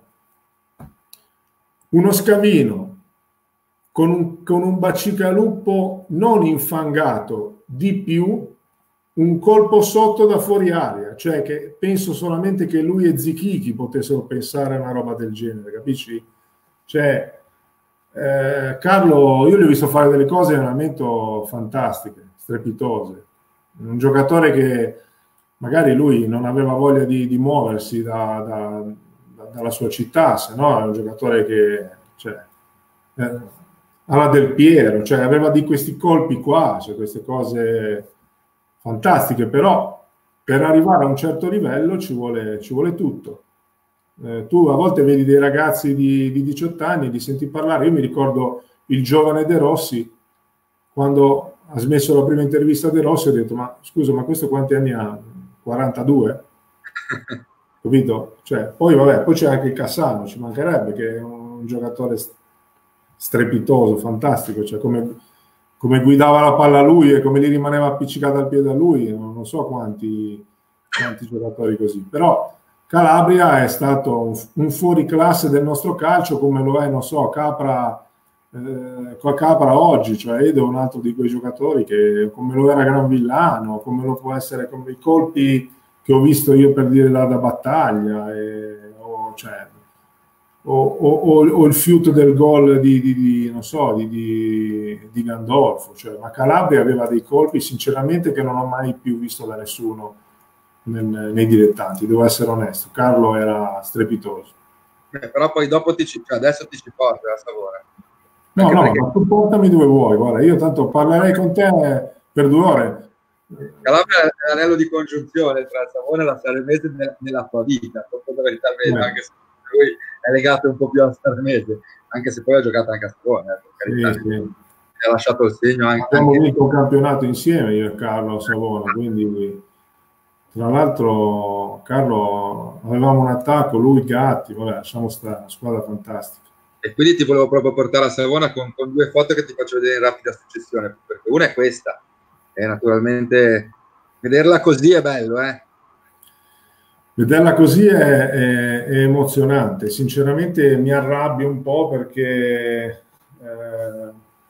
uno scavino con un, con un bacicalupo non infangato, di più un colpo sotto da fuori aria, cioè che penso solamente che lui e Zichichi potessero pensare a una roba del genere, capisci? Cioè, eh, Carlo, io gli ho visto fare delle cose veramente fantastiche, strepitose. Un giocatore che magari lui non aveva voglia di, di muoversi da, da, da, dalla sua città, se no è un giocatore che, cioè, eh, alla Del Piero, cioè aveva di questi colpi qua, cioè queste cose fantastiche, però per arrivare a un certo livello ci vuole, ci vuole tutto. Eh, tu a volte vedi dei ragazzi di, di diciotto anni, li senti parlare. Io mi ricordo il giovane De Rossi, quando ha smesso la prima intervista a De Rossi, ho detto, ma scusa, ma questo quanti anni ha? quarantadue? Capito? Cioè, poi vabbè, poi c'è anche il Cassano, ci mancherebbe, che è un giocatore strepitoso, fantastico, cioè come, come guidava la palla lui e come gli rimaneva appiccicata al piede a lui, non so quanti, quanti giocatori così. Però Calabria è stato un, un fuoriclasse del nostro calcio, come lo è, non so, Capra, eh, Capra oggi, cioè Edo è un altro di quei giocatori che, come lo era Granvillano, come lo può essere, come i colpi che ho visto io, per dire, da, da Battaglia, e, o, cioè, o, o, o il fiuto del gol di, di, di non so, di, di, di Gandolfo, cioè, ma Calabria aveva dei colpi sinceramente che non ho mai più visto da nessuno nel, nei dilettanti, devo essere onesto. Carlo era strepitoso. Eh, però poi dopo ti ci, cioè adesso ti ci porta la Savona. No, no, perché... ma tu portami dove vuoi, guarda, io tanto parlerei con te per due ore. Calabria è l'anello di congiunzione tra il Savona e la Saremese nella, nella tua vita, fondamentalmente, eh. Anche se lui è legato un po' più alla Saremese, anche se poi ha giocato anche a Savona, eh, per carità, sì, sì. Ha lasciato il segno anche. Abbiamo anche... vinto un campionato insieme io e Carlo a Savona, quindi tra l'altro Carlo avevamo un attacco, lui Gatti, vabbè, lasciamo stare, una squadra fantastica. E quindi ti volevo proprio portare a Savona con, con due foto che ti faccio vedere in rapida successione, perché una è questa, e naturalmente vederla così è bello, eh? Vederla così è, è, è emozionante, sinceramente mi arrabbio un po' perché, eh,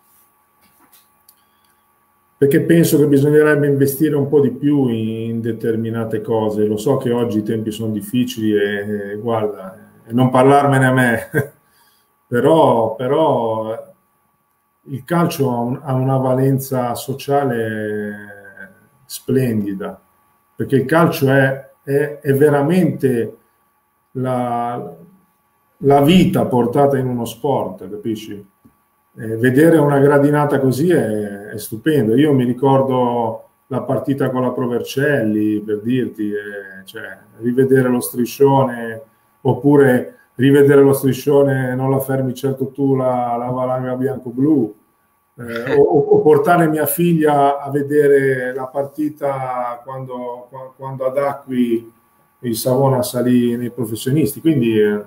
perché penso che bisognerebbe investire un po' di più in determinate cose. Lo so che oggi i tempi sono difficili e, e guarda, e non parlarmene a me, però, però il calcio ha, un, ha una valenza sociale splendida, perché il calcio è È, è veramente la, la vita portata in uno sport, capisci? Eh, vedere una gradinata così è, è stupendo. Io mi ricordo la partita con la Provercelli, per dirti, eh, cioè, rivedere lo striscione, oppure rivedere lo striscione Non la fermi certo tu, la, la valanga bianco-blu. Eh, o, o portare mia figlia a vedere la partita quando, quando ad Acqui il Savona salì nei professionisti, quindi eh,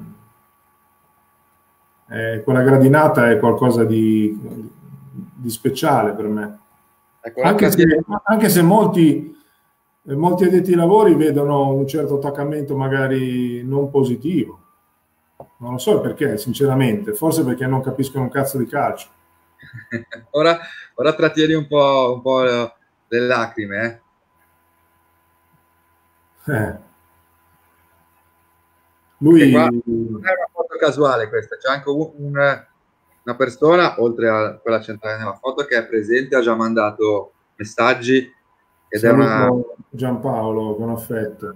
eh, quella gradinata è qualcosa di, di speciale per me, ecco, anche, se, anche se molti, molti addetti ai lavori vedono un certo attaccamento magari non positivo, non lo so perché, sinceramente, forse perché non capiscono un cazzo di calcio. Ora, ora trattieni un po', un po' le lacrime, eh? Eh. Lui non è una foto casuale questa, c'è anche un, un, una persona, oltre a quella centrale nella foto, che è presente, ha già mandato messaggi ed è una... Giampaolo con affetto.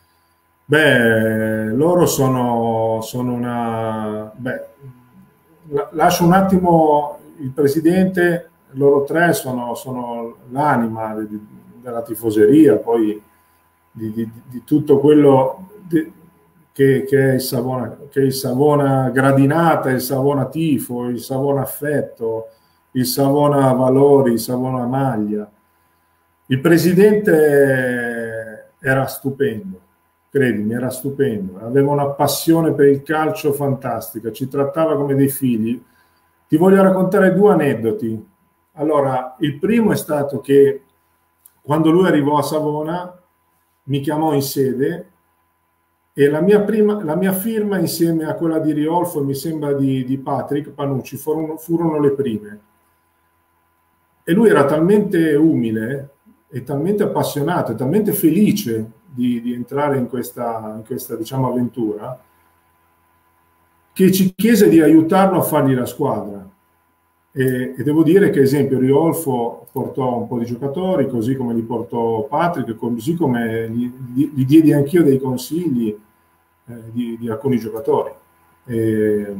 Beh, loro sono, sono una... Beh, lascio un attimo il presidente, loro tre sono, sono l'anima de, della tifoseria, poi di, di, di tutto quello di, che, che, è il Savona, che è il Savona gradinata, il Savona tifo, il Savona affetto, il Savona valori, il Savona maglia. Il presidente era stupendo, credimi, era stupendo, aveva una passione per il calcio fantastica, ci trattava come dei figli. Ti voglio raccontare due aneddoti. Allora, il primo è stato che quando lui arrivò a Savona mi chiamò in sede e la mia, prima, la mia firma insieme a quella di Riolfo e mi sembra di, di Patrick Panucci furono, furono le prime. E lui era talmente umile e talmente appassionato e talmente felice di, di entrare in questa, in questa diciamo, avventura, che ci chiese di aiutarlo a fargli la squadra. E, e devo dire che, ad esempio, Riolfo portò un po' di giocatori, così come li portò Patrick, così come gli, gli diedi anch'io dei consigli eh, di, di alcuni giocatori. E,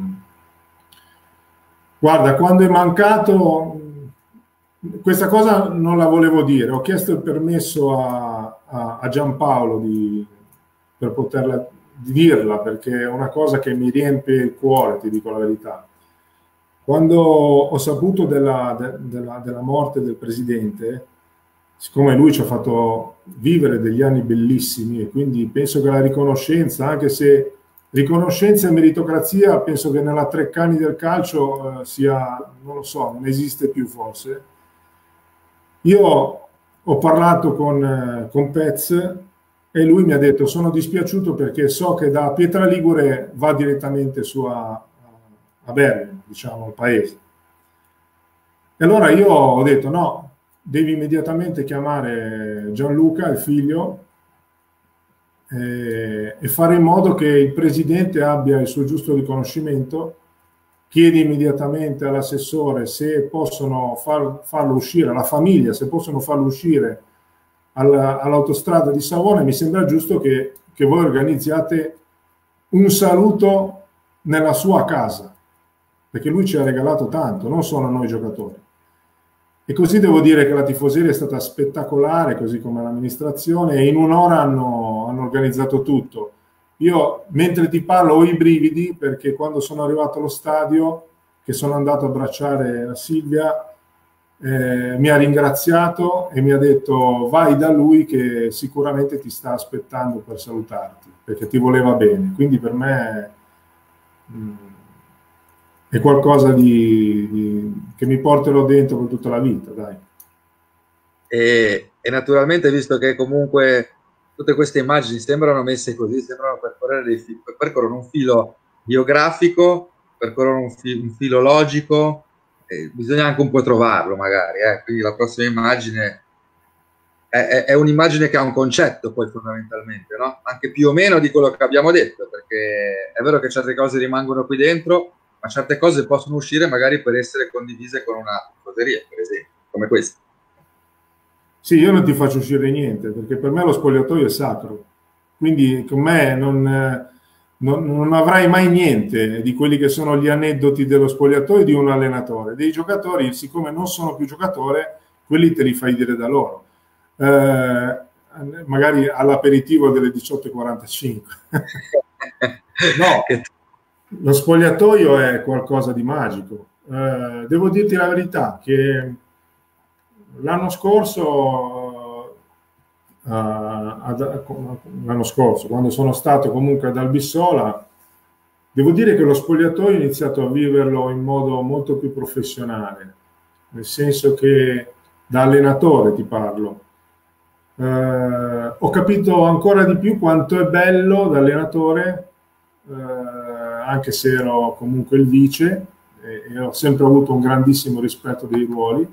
guarda, quando è mancato, questa cosa non la volevo dire, ho chiesto il permesso a, a, a Giampaolo di, per poterla di dirla, perché è una cosa che mi riempie il cuore, ti dico la verità. Quando ho saputo della, de, della, della morte del presidente, siccome lui ci ha fatto vivere degli anni bellissimi, e quindi penso che la riconoscenza, anche se riconoscenza e meritocrazia, penso che nella Treccani del calcio eh, sia, non lo so, non esiste più forse. Io ho parlato con, eh, con Pez e lui mi ha detto: sono dispiaciuto perché so che da Pietra Ligure va direttamente su a, a Bergamo, diciamo, al paese. E allora io ho detto: no, devi immediatamente chiamare Gianluca, il figlio, eh, e fare in modo che il presidente abbia il suo giusto riconoscimento. Chiedi immediatamente all'assessore se possono far, farlo uscire, alla famiglia, se possono farlo uscire all'autostrada di Savona. Mi sembra giusto che, che voi organizziate un saluto nella sua casa, perché lui ci ha regalato tanto, non solo a noi giocatori. E così devo dire che la tifoseria è stata spettacolare, così come l'amministrazione, e in un'ora hanno, hanno organizzato tutto. Io, mentre ti parlo, ho i brividi, perché quando sono arrivato allo stadio, che sono andato a abbracciare la Silvia, eh, mi ha ringraziato e mi ha detto: vai da lui che sicuramente ti sta aspettando per salutarti, perché ti voleva bene. Quindi per me mh, è qualcosa di, di, che mi porterò dentro per tutta la vita, dai. E, e naturalmente, visto che comunque tutte queste immagini sembrano messe così, sembrano percorrere dei fili, percorrono un filo biografico, percorrono un, fi, un filo logico, eh, bisogna anche un po' trovarlo magari, eh. Quindi la prossima immagine è, è, è un'immagine che ha un concetto poi fondamentalmente, no? Anche più o meno di quello che abbiamo detto, perché è vero che certe cose rimangono qui dentro, ma certe cose possono uscire magari per essere condivise con una tifoseria, per esempio, come questa. Sì, io non ti faccio uscire niente, perché per me lo spogliatoio è sacro. Quindi con me non, non, non avrai mai niente di quelli che sono gli aneddoti dello spogliatoio di un allenatore. Dei giocatori, siccome non sono più giocatore, quelli te li fai dire da loro. Eh, magari all'aperitivo delle diciotto e quarantacinque. No, lo spogliatoio è qualcosa di magico. Eh, devo dirti la verità che l'anno scorso, uh, l'anno scorso, quando sono stato comunque ad Albissola, devo dire che lo spogliatoio ho iniziato a viverlo in modo molto più professionale, nel senso che da allenatore ti parlo. Uh, ho capito ancora di più quanto è bello da allenatore, uh, anche se ero comunque il vice, e, e ho sempre avuto un grandissimo rispetto dei ruoli.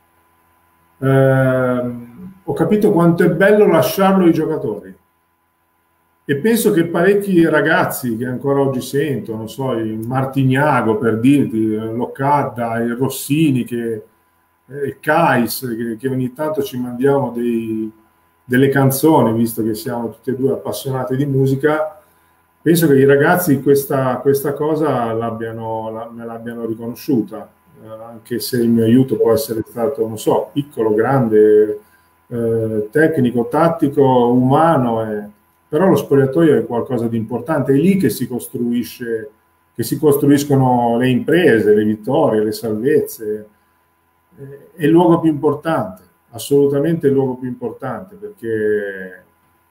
Uh, ho capito quanto è bello lasciarlo ai giocatori, e penso che parecchi ragazzi che ancora oggi sento, non so, il Martignago per dirti, Loccadda, il Rossini, che, il Cais, che, che ogni tanto ci mandiamo dei, delle canzoni, visto che siamo tutti e due appassionati di musica, penso che i ragazzi questa, questa cosa l'abbiano, la, me l'abbiano riconosciuta. Anche se il mio aiuto può essere stato, non so, piccolo, grande, eh, tecnico, tattico, umano, eh. Però lo spogliatoio è qualcosa di importante, è lì che si costruisce, che si costruiscono le imprese, le vittorie, le salvezze. È il luogo più importante, assolutamente il luogo più importante, perché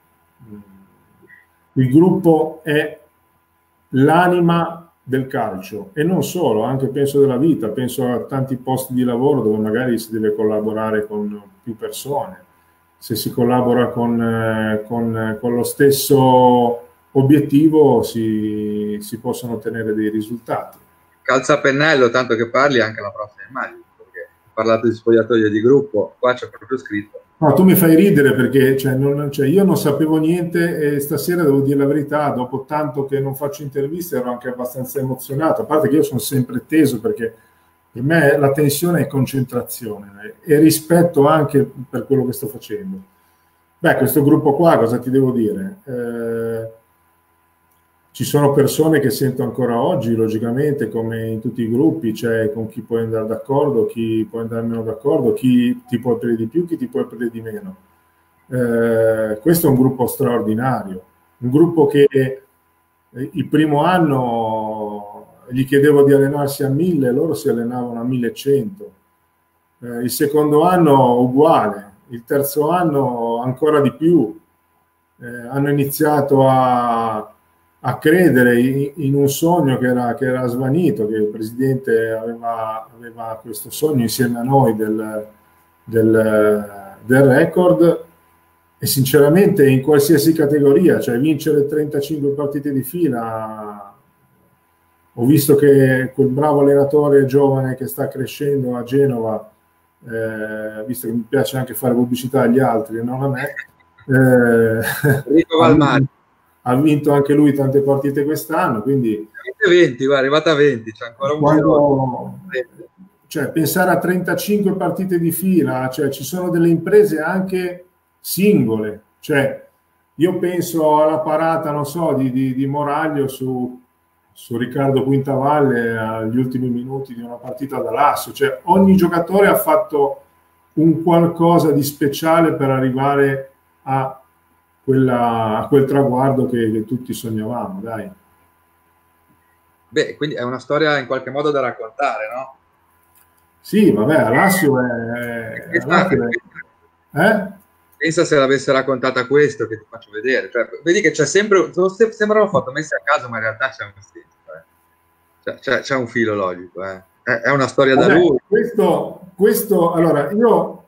il gruppo è l'anima del calcio, e non solo, anche penso della vita, penso a tanti posti di lavoro dove magari si deve collaborare con più persone, se si collabora con, eh, con, con lo stesso obiettivo si, si possono ottenere dei risultati. Calza a pennello, tanto che parli anche la prossima immagine, perché ho parlato di spogliatoio di gruppo, qua c'è proprio scritto. No, tu mi fai ridere perché cioè, non, cioè, io non sapevo niente e stasera devo dire la verità, dopo tanto che non faccio interviste ero anche abbastanza emozionato, a parte che io sono sempre teso perché per me la tensione è concentrazione e rispetto anche per quello che sto facendo. Beh, questo gruppo qua, cosa ti devo dire? Eh, ci sono persone che sento ancora oggi, logicamente, come in tutti i gruppi, c'è con chi puoi andare d'accordo, chi può andare meno d'accordo, chi ti può aprire di più, chi ti può aprire di meno. Eh, questo è un gruppo straordinario, un gruppo che eh, il primo anno gli chiedevo di allenarsi a mille, loro si allenavano a millecento. Eh, il secondo anno uguale, il terzo anno ancora di più. Eh, hanno iniziato a a credere in, in un sogno che era, che era svanito, che il presidente aveva, aveva questo sogno insieme a noi del, del, del record, e sinceramente in qualsiasi categoria, cioè vincere trentacinque partite di fila, ho visto che quel bravo allenatore giovane che sta crescendo a Genova, eh, visto che mi piace anche fare pubblicità agli altri, non a me, eh, Enrico Valmari ha vinto anche lui tante partite quest'anno, quindi venti, guarda, è arrivata a venti, c'è ancora un quando, cioè, pensare a trentacinque partite di fila, cioè ci sono delle imprese anche singole, cioè io penso alla parata, non so, di, di, di Moraglio su, su Riccardo Quintavalle agli ultimi minuti di una partita da Lazio, cioè ogni giocatore ha fatto un qualcosa di speciale per arrivare a Quella, a quel traguardo che, che tutti sognavamo, dai. Beh, quindi è una storia in qualche modo da raccontare, no? Sì, vabbè, Alassio è... è, Alassio è eh? Pensa se l'avesse raccontata questo, che ti faccio vedere. Cioè, vedi che c'è sempre... Sembrano foto messe a caso, ma in realtà c'è un senso. Eh. C'è un filo logico. Eh. È, è una storia vabbè, da lui. Questo, questo, allora, io,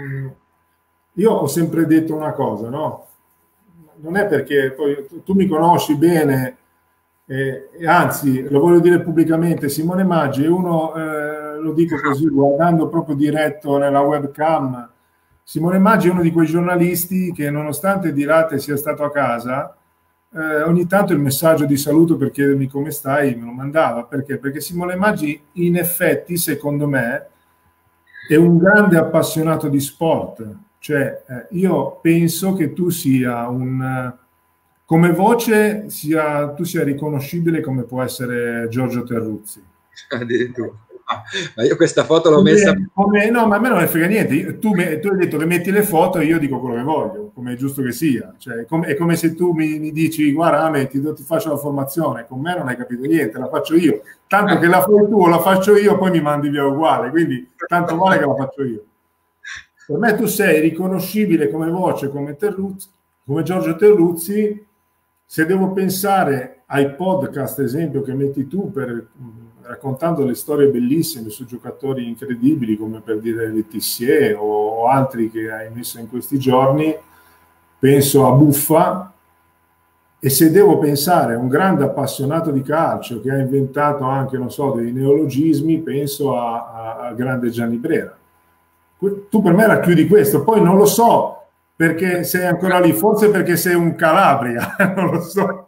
io ho sempre detto una cosa, no? Non è perché poi tu, tu mi conosci bene, eh, e anzi lo voglio dire pubblicamente, Simone Maggi è uno, eh, lo dico così guardando proprio diretto nella webcam, Simone Maggi è uno di quei giornalisti che nonostante Dirate sia stato a casa, eh, ogni tanto il messaggio di saluto per chiedermi come stai me lo mandava. Perché? Perché Simone Maggi in effetti secondo me è un grande appassionato di sport. Cioè, eh, io penso che tu sia un, come voce, sia, tu sia riconoscibile come può essere Giorgio Terruzzi. Addirittura. Ah, ma io questa foto l'ho messa... Come, no, ma a me non ne frega niente. Tu, tu hai detto che metti le foto e io dico quello che voglio, come è giusto che sia. Cioè, è, come, è come se tu mi, mi dici, guarda, metti, ti faccio la formazione. Con me non hai capito niente, la faccio io. Tanto che la fai tu o la faccio io, poi mi mandi via uguale. Quindi tanto vale che la faccio io. Per me tu sei riconoscibile come voce, come, Terruzzi, come Giorgio Terruzzi. Se devo pensare ai podcast, esempio, che metti tu per, raccontando le storie bellissime su giocatori incredibili, come per dire Letizier o altri che hai messo in questi giorni, penso a Buffa. E se devo pensare a un grande appassionato di calcio che ha inventato anche, non so, dei neologismi, penso a, a, a grande Gianni Brera. Tu per me racchiudi questo, poi non lo so perché sei ancora lì, forse perché sei un Calabria, non lo so,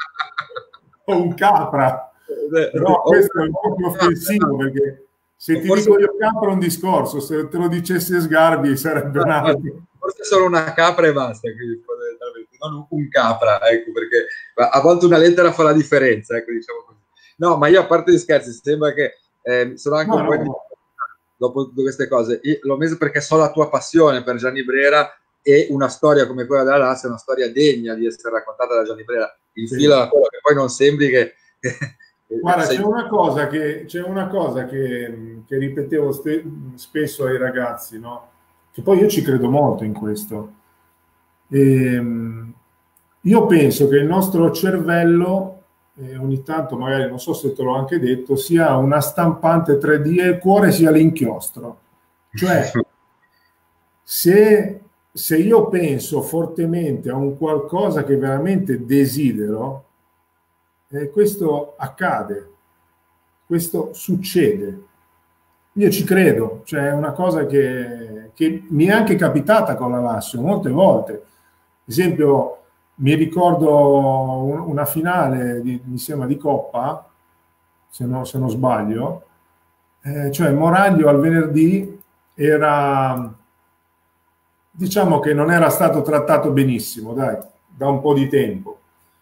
o un Capra, però questo è un po' più offensivo, perché se ti dico io Capra è un discorso, se te lo dicessi Sgarbi sarebbe un altro. Forse solo una capra e basta, non un capra, ecco, perché a volte una lettera fa la differenza, ecco, diciamo così. No, ma io a parte gli scherzi, sembra che eh, sono anche no, un po' no. Dopo tutte queste cose, l'ho messo perché so la tua passione per Gianni Brera e una storia come quella della Lazio è una storia degna di essere raccontata da Gianni Brera. Il sì. filo a quello che poi non sembri che... Guarda, sei... c'è una cosa che, c'è una cosa che, che ripetevo spe, spesso ai ragazzi, no? Che poi io ci credo molto in questo. E, io penso che il nostro cervello... E ogni tanto magari, non so se te l'ho anche detto, sia una stampante tre D e il cuore sia l'inchiostro. Cioè, se se io penso fortemente a un qualcosa che veramente desidero, eh, questo accade, questo succede. Io ci credo, cioè è una cosa che, che mi è anche capitata con la Lazio molte volte. Ad esempio, mi ricordo una finale, di, mi sembra, di Coppa, se, no, se non sbaglio, eh, cioè Moraglio al venerdì era, diciamo che non era stato trattato benissimo, dai, da un po' di tempo.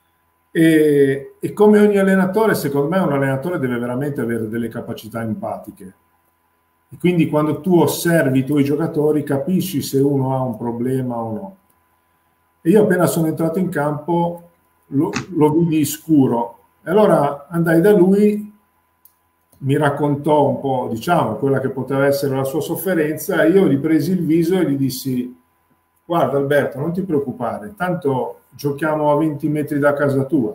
E, e come ogni allenatore, secondo me un allenatore deve veramente avere delle capacità empatiche. E quindi quando tu osservi i tuoi giocatori capisci se uno ha un problema o no. E io appena sono entrato in campo lo, lo vidi scuro. E allora andai da lui, mi raccontò un po', diciamo, quella che poteva essere la sua sofferenza, e io gli presi il viso e gli dissi: guarda Alberto, non ti preoccupare, tanto giochiamo a venti metri da casa tua.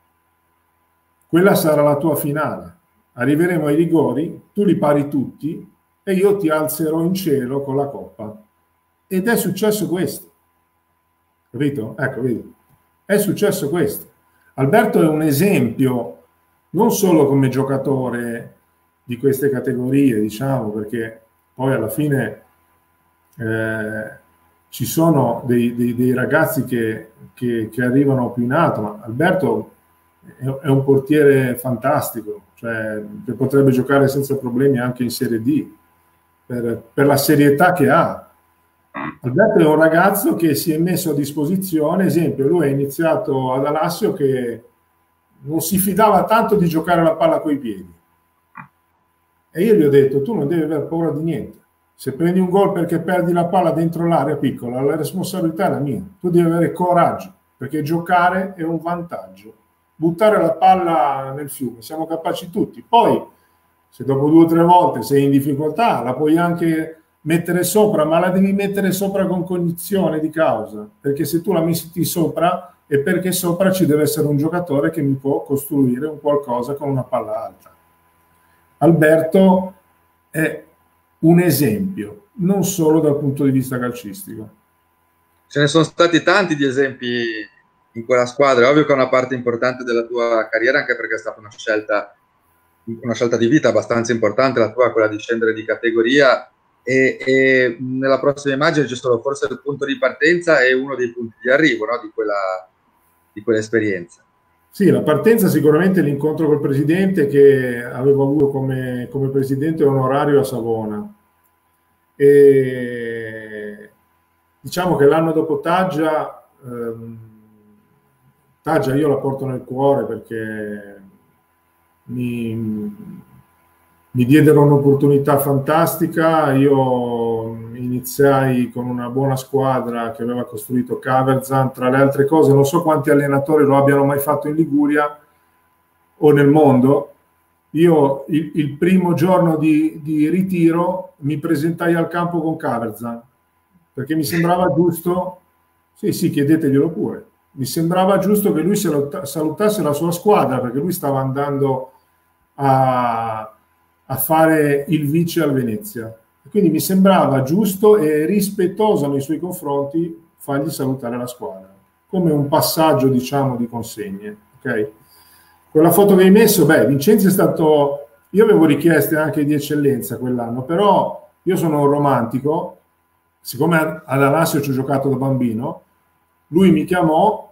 Quella sarà la tua finale. Arriveremo ai rigori, tu li pari tutti e io ti alzerò in cielo con la coppa. Ed è successo questo. Capito? Ecco, vedi. È successo questo. Alberto è un esempio non solo come giocatore di queste categorie, diciamo, perché poi alla fine eh, ci sono dei, dei, dei ragazzi che, che, che arrivano più in alto, ma Alberto è, è un portiere fantastico, cioè che potrebbe giocare senza problemi anche in Serie D, per, per la serietà che ha. Alberto è un ragazzo che si è messo a disposizione. Esempio, lui ha iniziato ad Alassio che non si fidava tanto di giocare la palla coi piedi, e io gli ho detto: tu non devi aver paura di niente, se prendi un gol perché perdi la palla dentro l'area piccola, la responsabilità è la mia, tu devi avere coraggio, perché giocare è un vantaggio, buttare la palla nel fiume siamo capaci tutti, poi se dopo due o tre volte sei in difficoltà la puoi anche mettere sopra, ma la devi mettere sopra con cognizione di causa, perché se tu la metti sopra è perché sopra ci deve essere un giocatore che mi può costruire un qualcosa con una palla alta. Alberto è un esempio, non solo dal punto di vista calcistico. Ce ne sono stati tanti di esempi in quella squadra. È ovvio che è una parte importante della tua carriera, anche perché è stata una scelta, una scelta di vita abbastanza importante la tua, quella di scendere di categoria. E, e nella prossima immagine c'è solo forse il punto di partenza e uno dei punti di arrivo, no? di quella di quell'esperienza. Sì, la partenza sicuramente è l'incontro col presidente, che avevo avuto come, come presidente onorario a Savona, e diciamo che l'anno dopo Taggia, ehm, Taggia io la porto nel cuore perché mi, mi diedero un'opportunità fantastica. Io iniziai con una buona squadra che aveva costruito Kaverzan, tra le altre cose. Non so quanti allenatori lo abbiano mai fatto in Liguria o nel mondo. Io il, il primo giorno di, di ritiro mi presentai al campo con Kaverzan, perché mi sembrava giusto, sì sì, chiedeteglielo pure, mi sembrava giusto che lui salutasse la sua squadra, perché lui stava andando a, a fare il vice al Venezia. Quindi mi sembrava giusto e rispettoso nei suoi confronti fargli salutare la squadra, come un passaggio, diciamo, di consegne. Ok? Quella foto che hai messo, beh, Vincenzi è stato... Io avevo richieste anche di eccellenza quell'anno, però io sono un romantico, siccome ad Alassio ci ho giocato da bambino, lui mi chiamò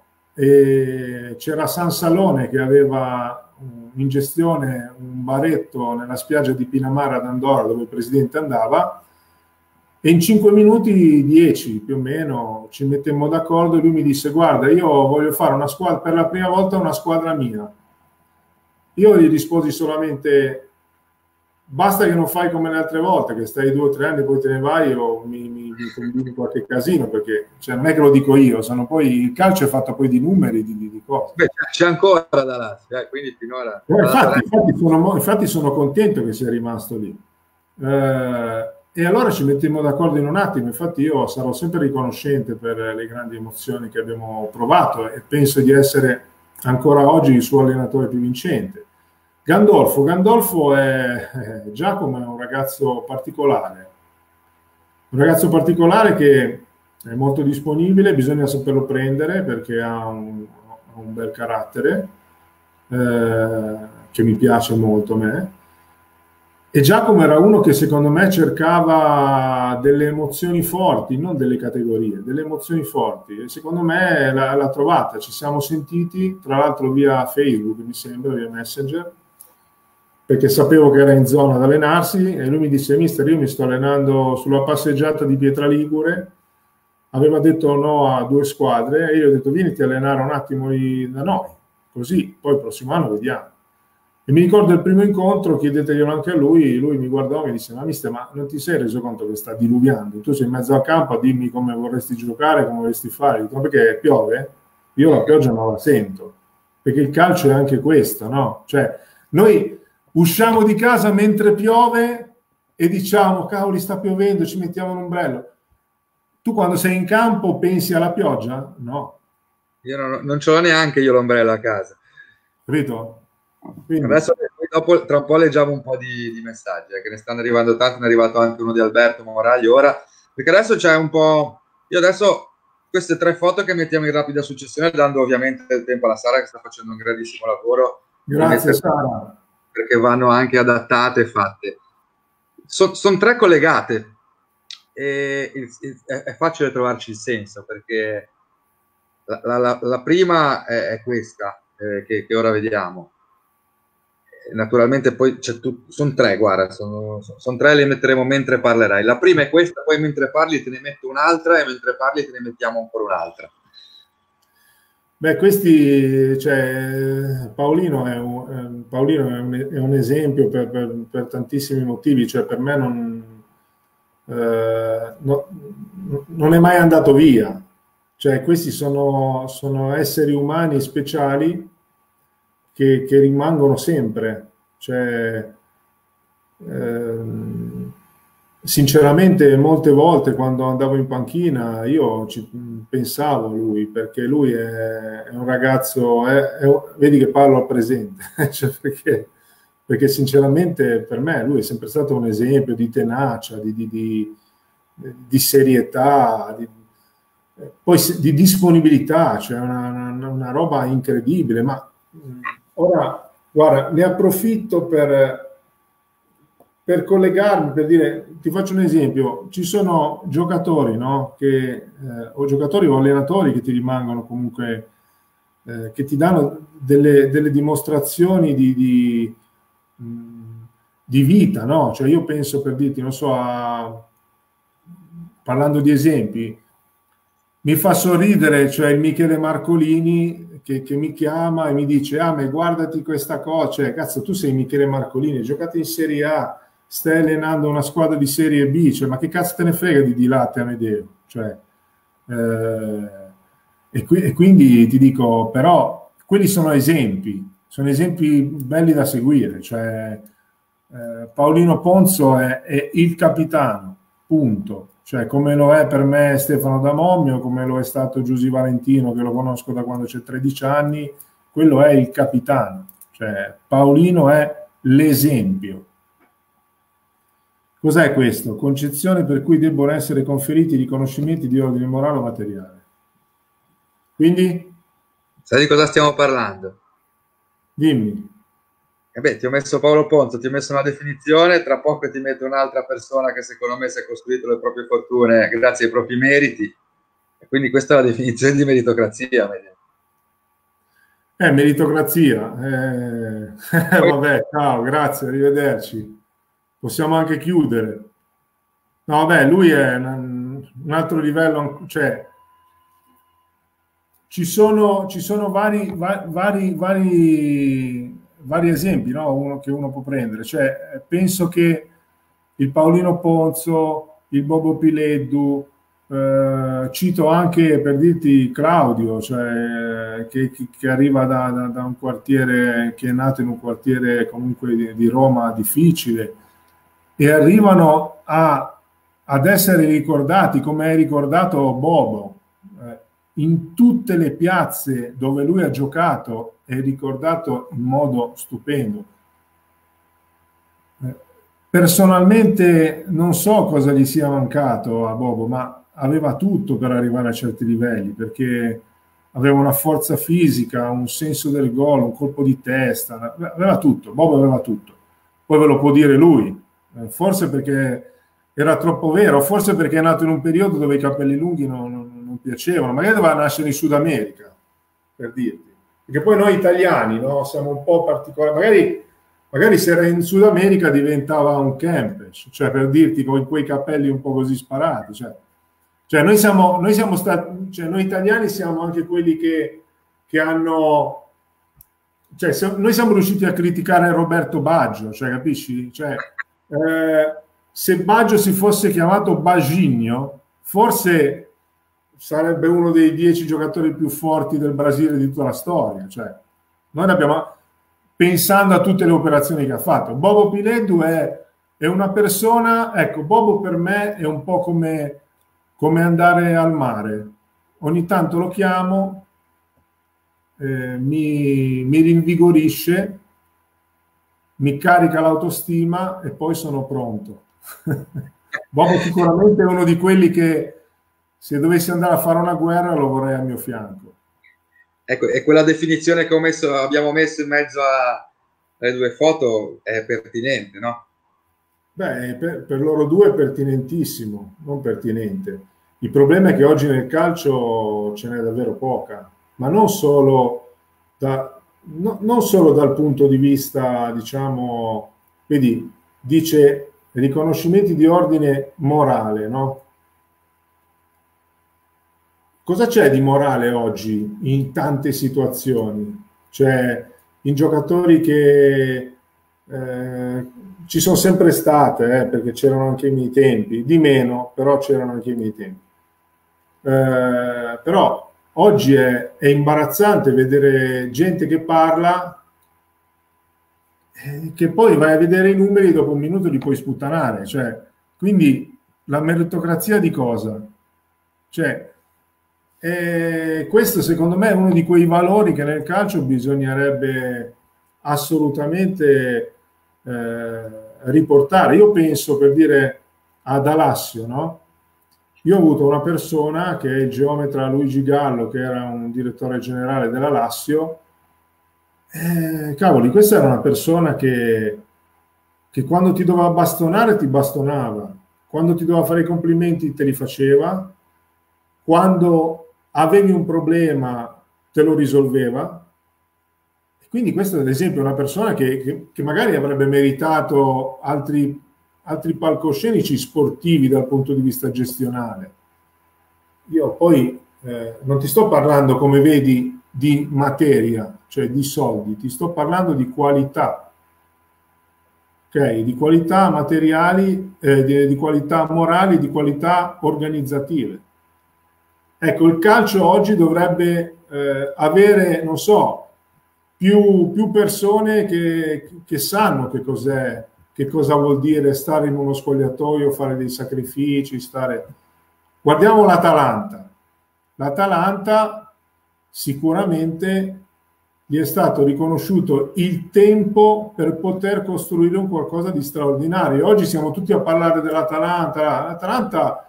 e c'era San Salone che aveva in gestione un baretto nella spiaggia di Pinamara ad Andorra, dove il presidente andava, e in cinque minuti, dieci più o meno, ci mettemmo d'accordo e lui mi disse: guarda, io voglio fare una squadra, per la prima volta una squadra mia. Io gli risposi solamente: basta che non fai come le altre volte, che stai due o tre anni e poi te ne vai o mi, mi, mi combini qualche casino, perché cioè, non è che lo dico io, sono poi, il calcio è fatto poi di numeri, di, di, di cose. Beh, c'è ancora da Lazio, eh, quindi finora... Eh, infatti, infatti, sono, infatti sono contento che sia rimasto lì. Eh, e allora ci mettiamo d'accordo in un attimo. Infatti io sarò sempre riconoscente per le grandi emozioni che abbiamo provato e penso di essere ancora oggi il suo allenatore più vincente. Gandolfo, Gandolfo è, è Giacomo è un ragazzo particolare, un ragazzo particolare che è molto disponibile, bisogna saperlo prendere perché ha un, ha un bel carattere, eh, che mi piace molto a me. E Giacomo era uno che secondo me cercava delle emozioni forti, non delle categorie, delle emozioni forti. E secondo me l'ha trovata. Ci siamo sentiti, tra l'altro via Facebook, mi sembra, via Messenger, perché sapevo che era in zona ad allenarsi e lui mi disse: mister, io mi sto allenando sulla passeggiata di Pietra Ligure. Aveva detto no a due squadre e io ho detto: vieniti a allenare un attimo da noi, così poi il prossimo anno vediamo. E mi ricordo il primo incontro, chiedeteglielo anche a lui, lui mi guardò e mi disse: ma mister, ma non ti sei reso conto che sta diluviando? Tu sei in mezzo al campo, dimmi come vorresti giocare, come vorresti fare. Dico: perché piove? Io la pioggia non la sento, perché il calcio è anche questo, no? Cioè, noi usciamo di casa mentre piove e diciamo: cavoli, sta piovendo, ci mettiamo un ombrello. Tu quando sei in campo pensi alla pioggia? No. Io non, non ce l'ho neanche io l'ombrello a casa. Capito? Quindi. Adesso dopo, tra un po' leggiamo un po' di, di messaggi, eh, che ne stanno arrivando tanti, ne è arrivato anche uno di Alberto Moragli ora, perché adesso c'è un po'... Io adesso queste tre foto che mettiamo in rapida successione, dando ovviamente del tempo alla Sara che sta facendo un grandissimo lavoro. Grazie Sara. Perché vanno anche adattate e fatte. So, sono tre collegate e il, il, è, è facile trovarci il senso, perché la, la, la prima è, è questa, eh, che, che ora vediamo. Naturalmente poi sono tre, guarda, sono, sono tre, le metteremo mentre parlerai. La prima è questa, poi mentre parli te ne metto un'altra e mentre parli te ne mettiamo ancora un'altra. Beh, questi, cioè, Paolino è un, Paolino è un, è un esempio per, per, per tantissimi motivi, cioè per me non, eh, no, non è mai andato via, cioè questi sono, sono esseri umani speciali che, che rimangono sempre, cioè, ehm, sinceramente molte volte quando andavo in panchina io ci pensavo a lui, perché lui è, è un ragazzo, è, è, vedi che parlo al presente, cioè perché, perché sinceramente per me lui è sempre stato un esempio di tenacia, di, di, di, di serietà, di, poi di disponibilità, cioè una, una, una roba incredibile. Ma ora, guarda, ne approfitto per... per collegarmi, per dire, ti faccio un esempio, ci sono giocatori, no? Che, eh, o giocatori o allenatori che ti rimangono comunque, eh, che ti danno delle, delle dimostrazioni di, di, di vita, no? Cioè io penso, per dirti, non so, a, parlando di esempi, mi fa sorridere, cioè il Michele Marcolini che, che mi chiama e mi dice: ah, ma guardati questa cosa, cioè, cazzo, tu sei Michele Marcolini, giocate in Serie A, stai allenando una squadra di Serie B, cioè, ma che cazzo te ne frega di Di Latte Amedeo? Cioè, eh, e, qui, e quindi ti dico, però, quelli sono esempi, sono esempi belli da seguire, cioè, eh, Paolino Ponzo è, è il capitano, punto. Cioè, come lo è per me Stefano D'Amomio, come lo è stato Giusy Valentino, che lo conosco da quando c'è tredici anni, quello è il capitano. Cioè, Paolino è l'esempio. Cos'è questo? Concezione per cui debbono essere conferiti riconoscimenti di ordine morale o materiale. Quindi? Sai di cosa stiamo parlando? Dimmi. Eh beh, ti ho messo Paolo Ponzo, ti ho messo una definizione, tra poco ti metto un'altra persona che secondo me si è costruito le proprie fortune grazie ai propri meriti, e quindi questa è la definizione di meritocrazia. Eh, meritocrazia. Eh, vabbè, ciao, grazie, arrivederci. Possiamo anche chiudere. No, vabbè, lui è un, un altro livello, cioè ci sono, ci sono vari, vari, vari, vari esempi, no? Uno, che uno può prendere. Cioè, penso che il Paolino Ponzo, il Bobo Pileddu, eh, cito anche per dirti Claudio, cioè, che, che arriva da, da, da un quartiere, che è nato in un quartiere comunque di, di Roma difficile, e arrivano a, ad essere ricordati come è ricordato Bobo. Eh, in tutte le piazze dove lui ha giocato è ricordato in modo stupendo. Eh, personalmente non so cosa gli sia mancato a Bobo, ma aveva tutto per arrivare a certi livelli, perché aveva una forza fisica, un senso del gol, un colpo di testa, aveva tutto, Bob aveva tutto. Poi ve lo può dire lui, forse perché era troppo vero, forse perché è nato in un periodo dove i capelli lunghi non, non, non piacevano, magari doveva nascere in Sud America, per dirti. Perché poi noi italiani, no, siamo un po' particolari, magari, magari se era in Sud America diventava un Kempes, cioè per dirti con quei capelli un po' così sparati, cioè, cioè noi siamo, noi siamo stati, cioè noi italiani siamo anche quelli che, che hanno, cioè se, noi siamo riusciti a criticare Roberto Baggio, cioè capisci? Cioè, eh, se Baggio si fosse chiamato Baggio, forse sarebbe uno dei dieci giocatori più forti del Brasile di tutta la storia. Cioè, noi abbiamo, pensando a tutte le operazioni che ha fatto, Bobo Pileddu è, è una persona, ecco, Bobo per me è un po' come, come andare al mare. Ogni tanto lo chiamo, eh, mi, mi rinvigorisce, mi carica l'autostima e poi sono pronto. Bobo sicuramente è uno di quelli che se dovessi andare a fare una guerra lo vorrei al mio fianco. Ecco, e quella definizione che ho messo, abbiamo messo in mezzo alle due foto è pertinente, no? Beh, per, per loro due è pertinentissimo, non pertinente. Il problema è che oggi nel calcio ce n'è davvero poca, ma non solo, da, no, non solo dal punto di vista, diciamo, vedi, dice riconoscimenti di ordine morale, no? Cosa c'è di morale oggi in tante situazioni? Cioè, in giocatori che eh, ci sono sempre state, eh, perché c'erano anche i miei tempi, di meno, però c'erano anche i miei tempi. Eh, però oggi è, è imbarazzante vedere gente che parla, eh, che poi vai a vedere i numeri e dopo un minuto li puoi sputtanare. Cioè, quindi la meritocrazia di cosa? Cioè, e questo secondo me è uno di quei valori che nel calcio bisognerebbe assolutamente eh, riportare. Io penso, per dire, ad Alassio, no? Io ho avuto una persona che è il geometra Luigi Gallo, che era un direttore generale della Lazio. Eh, cavoli, questa era una persona che, che quando ti doveva bastonare ti bastonava, quando ti doveva fare i complimenti te li faceva, quando avevi un problema te lo risolveva. E quindi questo ad esempio è una persona che, che, che magari avrebbe meritato altri, altri palcoscenici sportivi dal punto di vista gestionale. Io poi eh, non ti sto parlando, come vedi, di materia, cioè di soldi, ti sto parlando di qualità, ok? Di qualità materiali, eh, di, di qualità morali, di qualità organizzative. Ecco, il calcio oggi dovrebbe eh, avere, non so, più, più persone che, che sanno che cos'è, che cosa vuol dire stare in uno spogliatoio, fare dei sacrifici, stare... Guardiamo l'Atalanta. L'Atalanta sicuramente gli è stato riconosciuto il tempo per poter costruire un qualcosa di straordinario. Oggi siamo tutti a parlare dell'Atalanta. L'Atalanta...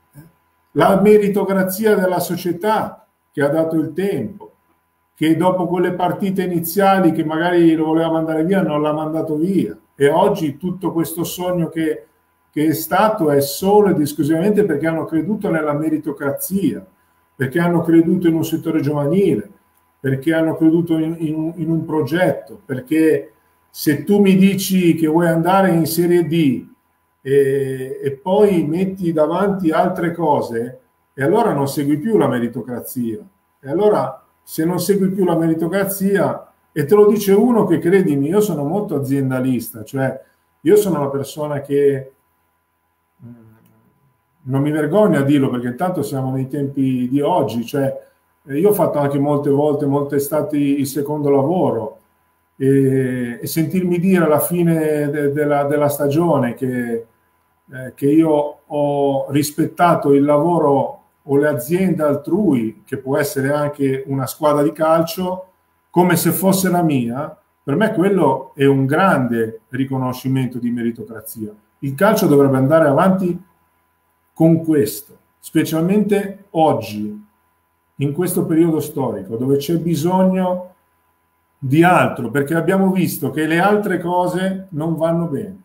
La meritocrazia della società che ha dato il tempo, che dopo quelle partite iniziali che magari lo voleva mandare via non l'ha mandato via, e oggi tutto questo sogno che, che è stato è solo ed esclusivamente perché hanno creduto nella meritocrazia, perché hanno creduto in un settore giovanile, perché hanno creduto in, in, in un progetto, perché se tu mi dici che vuoi andare in Serie D E, e poi metti davanti altre cose, e allora non segui più la meritocrazia. E allora, se non segui più la meritocrazia, e te lo dice uno che, credimi, io sono molto aziendalista, cioè io sono una persona che mh, non mi vergogno a dirlo, perché intanto siamo nei tempi di oggi, cioè io ho fatto anche molte volte, molte estati il secondo lavoro, e, e sentirmi dire alla fine de, de la, della stagione che Eh, che io ho rispettato il lavoro o le aziende altrui, che può essere anche una squadra di calcio, come se fosse la mia, per me quello è un grande riconoscimento di meritocrazia. Il calcio dovrebbe andare avanti con questo, specialmente oggi, in questo periodo storico, dove c'è bisogno di altro, perché abbiamo visto che le altre cose non vanno bene.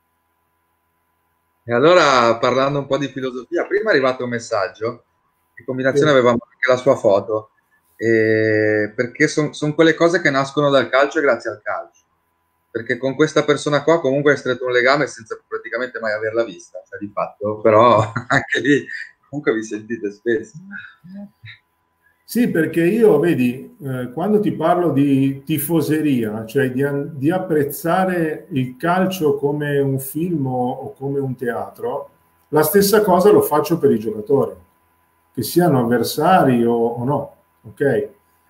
E allora, parlando un po' di filosofia, prima è arrivato un messaggio, in combinazione Sì. avevamo anche la sua foto, eh, perché sono son quelle cose che nascono dal calcio e grazie al calcio. Perché con questa persona qua comunque hai stretto un legame senza praticamente mai averla vista, cioè di fatto, però anche lì comunque vi sentite spesso. Sì, perché io, vedi, eh, quando ti parlo di tifoseria, cioè di, di apprezzare il calcio come un film o, o come un teatro, la stessa cosa lo faccio per i giocatori, che siano avversari o, o no, ok? Eh,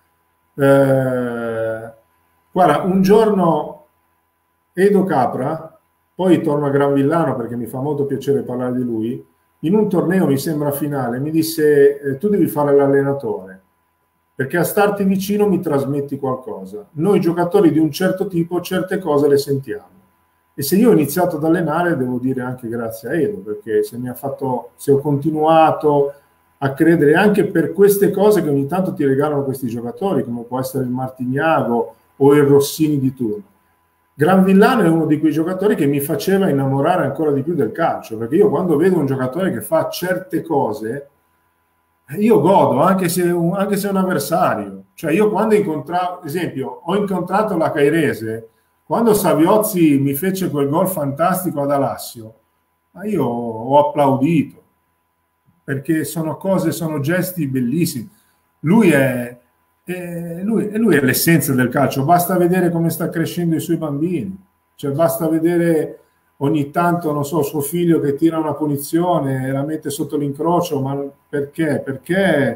guarda, un giorno Edo Capra, poi torno a Granvillano perché mi fa molto piacere parlare di lui, in un torneo, mi sembra finale, mi disse eh, tu devi fare l'allenatore, perché a starti vicino mi trasmetti qualcosa. Noi giocatori di un certo tipo certe cose le sentiamo. E se io ho iniziato ad allenare, devo dire anche grazie a Edo, perché se mi ha fatto, se ho continuato a credere anche per queste cose che ogni tanto ti regalano questi giocatori, come può essere il Martignago o il Rossini di turno. Granvillano è uno di quei giocatori che mi faceva innamorare ancora di più del calcio, perché io quando vedo un giocatore che fa certe cose, io godo, anche se, un, anche se è un avversario. Cioè io quando incontravo, esempio, ho incontrato la Cairese, quando Saviozzi mi fece quel gol fantastico ad Alassio, ma io ho applaudito, perché sono cose, sono gesti bellissimi. Lui è, è, lui, lui è l'essenza del calcio, basta vedere come sta crescendo i suoi bambini, cioè basta vedere ogni tanto, non so, suo figlio che tira una punizione e la mette sotto l'incrocio, ma perché? Perché,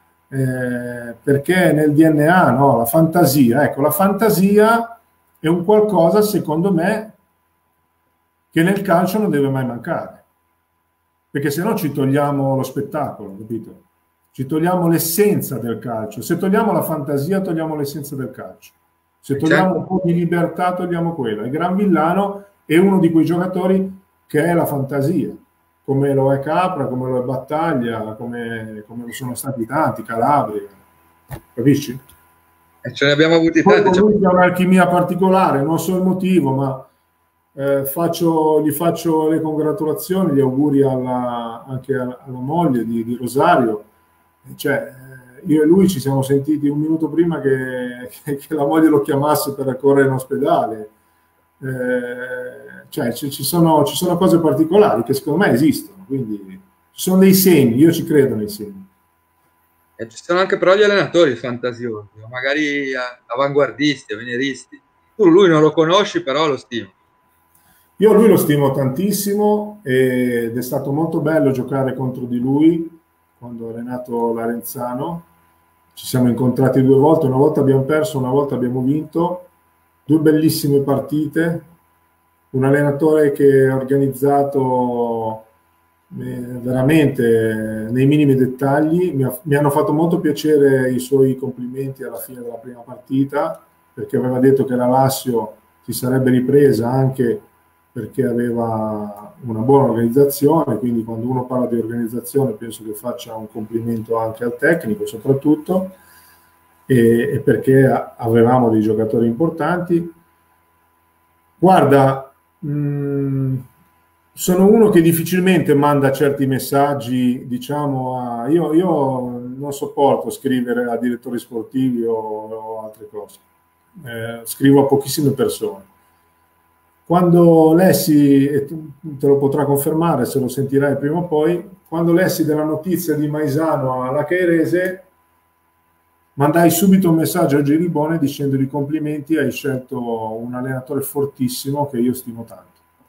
eh, perché nel D N A, no? La fantasia, ecco, la fantasia è un qualcosa, secondo me, che nel calcio non deve mai mancare, perché se no ci togliamo lo spettacolo, capito? Ci togliamo l'essenza del calcio. Se togliamo la fantasia, togliamo l'essenza del calcio. Se togliamo un po' di libertà, togliamo quella. E Granvillano è uno di quei giocatori che è la fantasia, come lo è Capra, come lo è Battaglia, come, come lo sono stati tanti, Calabria, capisci? E ce ne abbiamo avuti Poi tanti. con lui c'è un'alchimia particolare, non so il motivo, ma eh, faccio, gli faccio le congratulazioni, gli auguri alla, anche alla, alla moglie di, di Rosario. Cioè, io e lui ci siamo sentiti un minuto prima che, che, che la moglie lo chiamasse per correre in ospedale. Eh, cioè ci, ci, sono, ci sono cose particolari che secondo me esistono, quindi ci sono dei segni, io ci credo nei segni. E ci sono anche però gli allenatori fantasiosi, magari avanguardisti, avveniristi. Tu lui non lo conosci, però lo stimo. Io lui lo stimo tantissimo ed è stato molto bello giocare contro di lui quando ho allenato l'Arenzano. Ci siamo incontrati due volte, una volta abbiamo perso, una volta abbiamo vinto. Due bellissime partite, un allenatore che ha organizzato eh, veramente nei minimi dettagli. Mi, ha, mi hanno fatto molto piacere i suoi complimenti alla fine della prima partita, perché aveva detto che la Lazio si sarebbe ripresa anche perché aveva una buona organizzazione, quindi quando uno parla di organizzazione penso che faccia un complimento anche al tecnico soprattutto, e, e perché avevamo dei giocatori importanti. Guarda, mh, sono uno che difficilmente manda certi messaggi, diciamo, a, io, io non sopporto scrivere a direttori sportivi o, o altre cose, eh, scrivo a pochissime persone. Quando lessi, e te lo potrà confermare se lo sentirai prima o poi, quando lessi della notizia di Maisano alla Cairese, mandai subito un messaggio a Giribone dicendogli complimenti, hai scelto un allenatore fortissimo che io stimo tanto.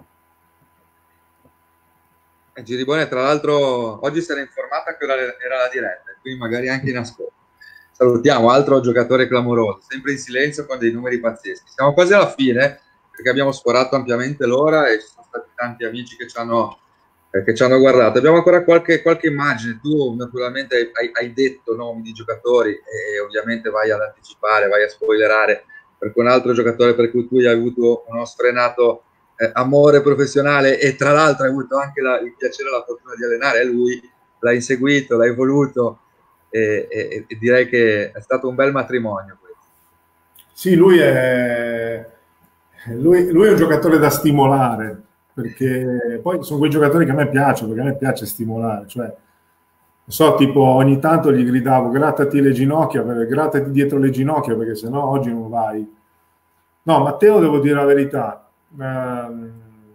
E Giribone, tra l'altro, oggi si era informata che era la diretta, quindi magari anche in ascolto. Salutiamo, altro giocatore clamoroso, sempre in silenzio con dei numeri pazzeschi. Siamo quasi alla fine, perché abbiamo sforato ampiamente l'ora e ci sono stati tanti amici che ci hanno, eh, che ci hanno guardato. Abbiamo ancora qualche, qualche immagine. Tu naturalmente hai, hai detto nomi di giocatori e ovviamente vai ad anticipare, vai a spoilerare, perché un altro giocatore per cui tu hai avuto uno sfrenato eh, amore professionale e tra l'altro hai avuto anche la, il piacere e la fortuna di allenare è lui, l'hai seguito, l'hai voluto e, e, e direi che è stato un bel matrimonio questo. Sì, lui è, lui, lui è un giocatore da stimolare, perché poi sono quei giocatori che a me piacciono, perché a me piace stimolare, cioè, non so, tipo ogni tanto gli gridavo grattati le ginocchia, grattati dietro le ginocchia, perché sennò oggi non vai. No, Matteo, devo dire la verità, ehm,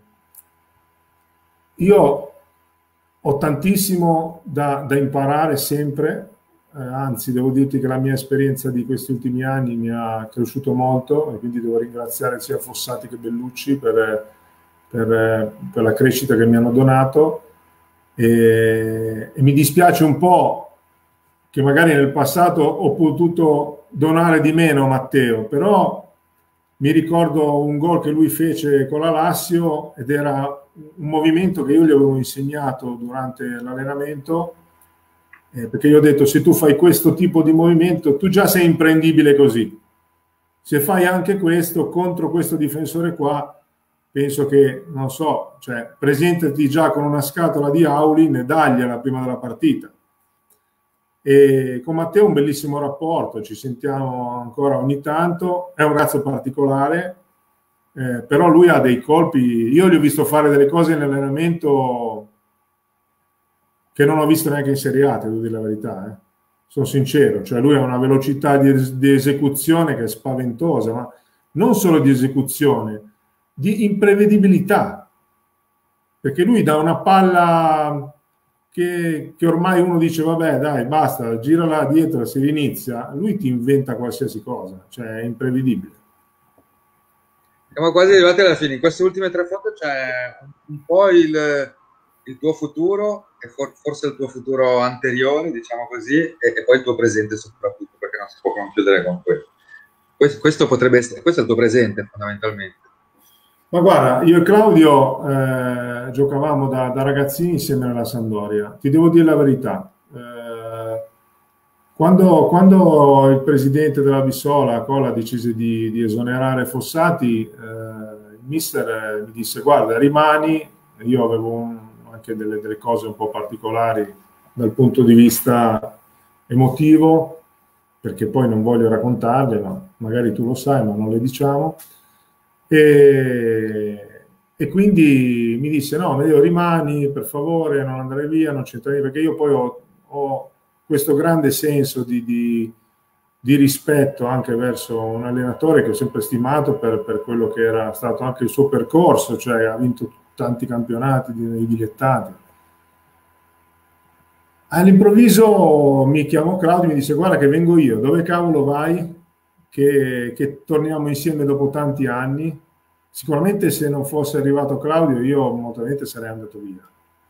io ho tantissimo da, da imparare sempre, eh, anzi devo dirti che la mia esperienza di questi ultimi anni mi ha cresciuto molto e quindi devo ringraziare sia Fossati che Bellucci per, per, per la crescita che mi hanno donato e, e mi dispiace un po' che magari nel passato ho potuto donare di meno a Matteo, però mi ricordo un gol che lui fece con la Lazio ed era un movimento che io gli avevo insegnato durante l'allenamento, eh, perché gli ho detto se tu fai questo tipo di movimento tu già sei imprendibile così, se fai anche questo contro questo difensore qua penso che, non so, cioè presentati già con una scatola di Aulin e dagliela prima della partita. E con Matteo un bellissimo rapporto, ci sentiamo ancora ogni tanto, è un ragazzo particolare, eh, però lui ha dei colpi, io gli ho visto fare delle cose in allenamento che non ho visto neanche in Serie A, devo dire la verità, eh. Sono sincero, cioè lui ha una velocità di, di esecuzione che è spaventosa, ma non solo di esecuzione, di imprevedibilità, perché lui dà una palla Che, che ormai uno dice vabbè dai basta, girala dietro, si inizia, lui ti inventa qualsiasi cosa, cioè è imprevedibile. Siamo quasi arrivati alla fine. In queste ultime tre foto c'è un po' il, il tuo futuro e for, forse il tuo futuro anteriore, diciamo così, e, e poi il tuo presente soprattutto, perché non si può concludere con quello. Questo, questo potrebbe essere, questo è il tuo presente fondamentalmente. Ma guarda, io e Claudio eh, giocavamo da, da ragazzini insieme alla Sampdoria. Ti devo dire la verità. Eh, quando, quando il presidente della Bissola, Cola, decise di, di esonerare Fossati, eh, il mister mi disse guarda, rimani. Io avevo un, anche delle, delle cose un po' particolari dal punto di vista emotivo, perché poi non voglio raccontarle, ma magari tu lo sai, ma non le diciamo. E, e quindi mi disse no, Medeo, rimani per favore, non andare via, non c'entra niente, perché io poi ho, ho questo grande senso di, di, di rispetto anche verso un allenatore che ho sempre stimato per, per quello che era stato anche il suo percorso, cioè ha vinto tanti campionati nei dilettanti. All'improvviso mi chiamò Claudio e mi disse guarda che vengo io, dove cavolo vai? Che, che torniamo insieme dopo tanti anni. Sicuramente se non fosse arrivato Claudio io molto probabilmente sarei andato via.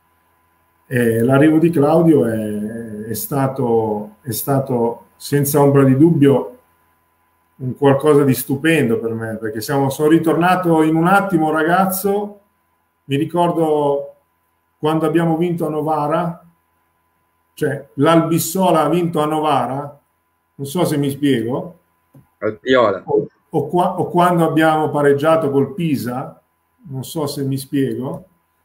E l'arrivo di Claudio è, è, stato, è stato senza ombra di dubbio un qualcosa di stupendo per me, perché siamo, sono ritornato in un attimo ragazzo, mi ricordo quando abbiamo vinto a Novara, cioè l'Albissola ha vinto a Novara, non so se mi spiego, o, o, qua, o quando abbiamo pareggiato col Pisa, non so se mi spiego,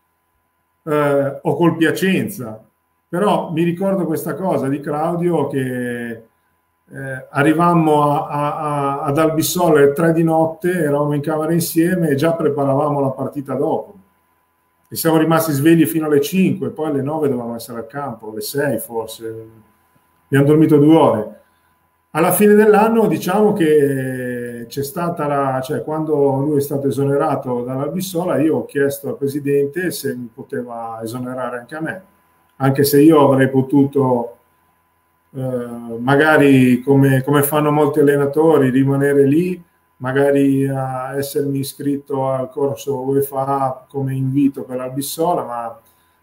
eh, o col Piacenza, però mi ricordo questa cosa di Claudio che eh, arrivammo a, a, a, ad Albissola alle tre di notte, eravamo in camera insieme e già preparavamo la partita dopo e siamo rimasti svegli fino alle cinque, poi alle nove dovevamo essere al campo, alle sei forse, abbiamo dormito due ore. Alla fine dell'anno diciamo che c'è stata la, cioè quando lui è stato esonerato dall'Albissola, io ho chiesto al presidente se mi poteva esonerare anche a me, anche se io avrei potuto eh, magari come, come fanno molti allenatori rimanere lì, magari a essermi iscritto al corso UEFA come invito per l'Albissola, ma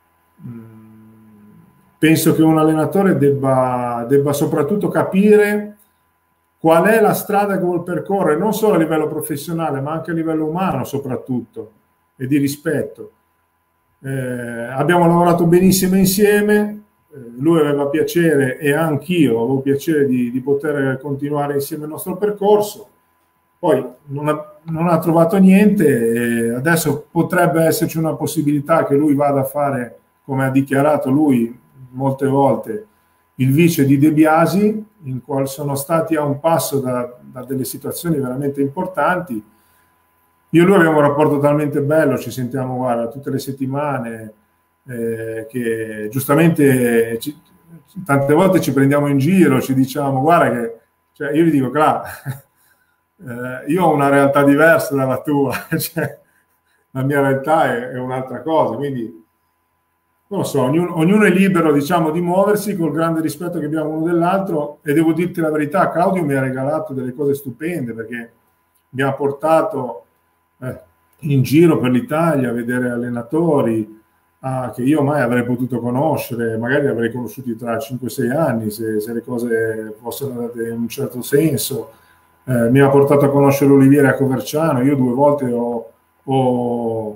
mh, penso che un allenatore debba, debba soprattutto capire qual è la strada che vuol percorrere, non solo a livello professionale, ma anche a livello umano soprattutto, e di rispetto. Eh, abbiamo lavorato benissimo insieme, eh, lui aveva piacere e anch'io avevo piacere di, di poter continuare insieme il nostro percorso. Poi non ha, non ha trovato niente e adesso potrebbe esserci una possibilità che lui vada a fare, come ha dichiarato lui, molte volte il vice di De Biasi, in qual sono stati a un passo da, da delle situazioni veramente importanti. Io e lui abbiamo un rapporto talmente bello, ci sentiamo, guarda, tutte le settimane, eh, che giustamente ci, tante volte ci prendiamo in giro, ci diciamo, guarda che, cioè, io gli dico, clar, eh, io ho una realtà diversa dalla tua, cioè, la mia realtà è, è un'altra cosa, quindi non lo so, ognuno, ognuno è libero, diciamo, di muoversi col grande rispetto che abbiamo uno dell'altro, e devo dirti la verità, Claudio mi ha regalato delle cose stupende, perché mi ha portato eh, in giro per l'Italia a vedere allenatori ah, che io mai avrei potuto conoscere, magari avrei conosciuti tra cinque sei anni se, se le cose fossero andate in un certo senso. Eh, mi ha portato a conoscere Olivieri a Coverciano, io due volte ho, ho,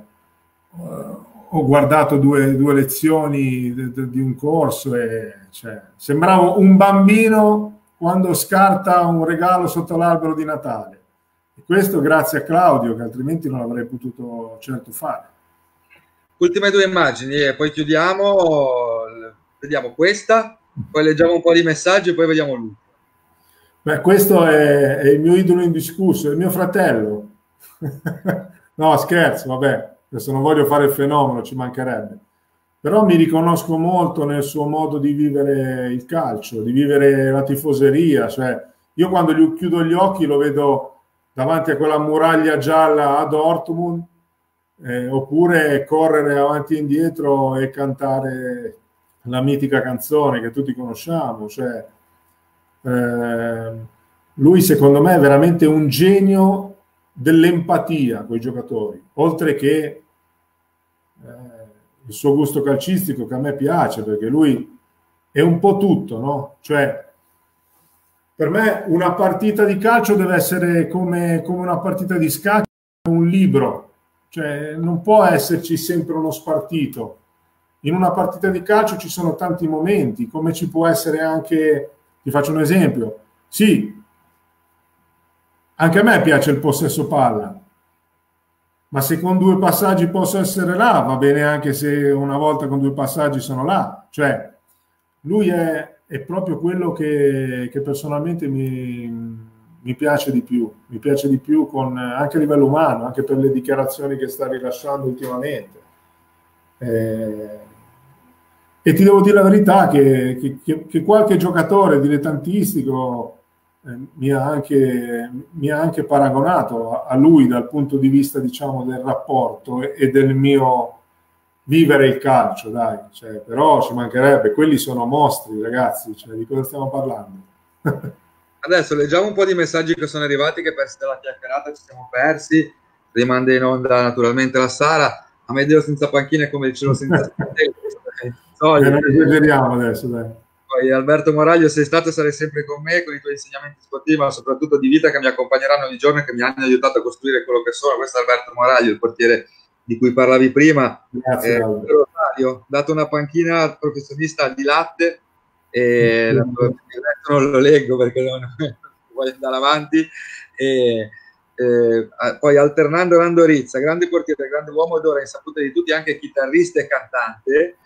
ho guardato due, due lezioni di, di un corso e cioè, sembravo un bambino quando scarta un regalo sotto l'albero di Natale. E questo grazie a Claudio, che altrimenti non avrei potuto certo fare. Ultime due immagini e poi chiudiamo, vediamo questa, poi leggiamo un po' di messaggi e poi vediamo l'ultimo. Beh, questo è, è il mio idolo indiscusso, è il mio fratello. No, scherzo, vabbè, adesso non voglio fare il fenomeno, ci mancherebbe. Però mi riconosco molto nel suo modo di vivere il calcio, di vivere la tifoseria. Cioè, io quando gli chiudo gli occhi lo vedo davanti a quella muraglia gialla a Dortmund, eh, oppure correre avanti e indietro e cantare la mitica canzone che tutti conosciamo. Cioè, eh, lui secondo me è veramente un genio dell'empatia con i giocatori, oltre che eh, il suo gusto calcistico, che a me piace, perché lui è un po' tutto, no? Cioè, per me una partita di calcio deve essere come, come una partita di scacchi, un libro, cioè non può esserci sempre uno spartito. In una partita di calcio ci sono tanti momenti, come ci può essere anche, ti faccio un esempio, sì, anche a me piace il possesso palla, ma se con due passaggi posso essere là, va bene anche se una volta con due passaggi sono là. Cioè, lui è, è proprio quello che, che personalmente mi, mi piace di più, mi piace di più con, anche a livello umano, anche per le dichiarazioni che sta rilasciando ultimamente. Eh, e ti devo dire la verità che, che, che, che qualche giocatore dilettantistico eh, mi, ha anche, mi ha anche paragonato a, a lui dal punto di vista, diciamo, del rapporto e, e del mio vivere il calcio, dai. Cioè, però ci mancherebbe, quelli sono mostri, ragazzi, cioè, di cosa stiamo parlando? Adesso leggiamo un po' di messaggi che sono arrivati, che per la chiacchierata ci siamo persi. Rimanda in onda naturalmente la Sara. A Amedeo senza panchina è come il cielo senza stelle. Eh, non esageriamo adesso, dai. Poi Alberto Moraglio, sei stato e sarai sempre con me, con i tuoi insegnamenti sportivi, ma soprattutto di vita, che mi accompagneranno ogni giorno e che mi hanno aiutato a costruire quello che sono. Questo è Alberto Moraglio, il portiere di cui parlavi prima. Grazie, eh, Rosario, dato una panchina professionista di latte, e mm-hmm. non lo leggo perché non voglio andare avanti. E, eh, poi alternando Nando Rizza, grande portiere, grande uomo ed ora insaputa di tutti, anche chitarrista e cantante.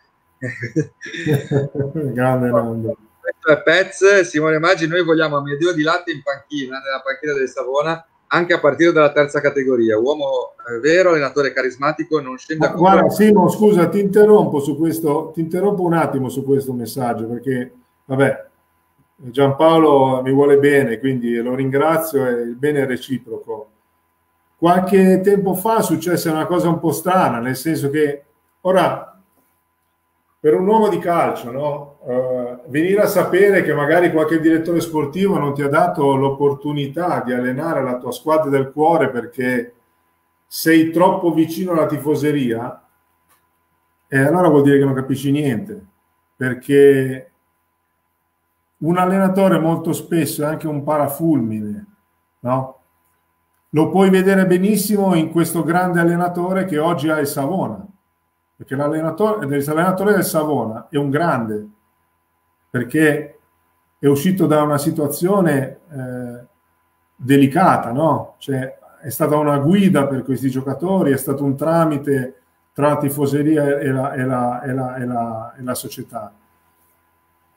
Grande Nando. Questo è Pez. Simone Maggi, noi vogliamo Amedeo Di Latte in panchina, nella panchina del Savona, anche a partire dalla terza categoria. Uomo eh, vero, allenatore carismatico, non scende a... Guarda Simo, scusa, ti interrompo su questo, ti interrompo un attimo su questo messaggio, perché vabbè, Giampaolo mi vuole bene, quindi lo ringrazio e il bene è reciproco. Qualche tempo fa successe una cosa un po' strana, nel senso che ora, per un uomo di calcio, no? Uh, venire a sapere che magari qualche direttore sportivo non ti ha dato l'opportunità di allenare la tua squadra del cuore perché sei troppo vicino alla tifoseria, e allora vuol dire che non capisci niente, perché un allenatore molto spesso è anche un parafulmine, no? Lo puoi vedere benissimo in questo grande allenatore che oggi ha il Savona, perché l'allenatore, l'allenatore del Savona è un grande, perché è uscito da una situazione eh, delicata, no? Cioè, è stata una guida per questi giocatori, è stato un tramite tra la tifoseria e la, e la, e la, e la, e la società.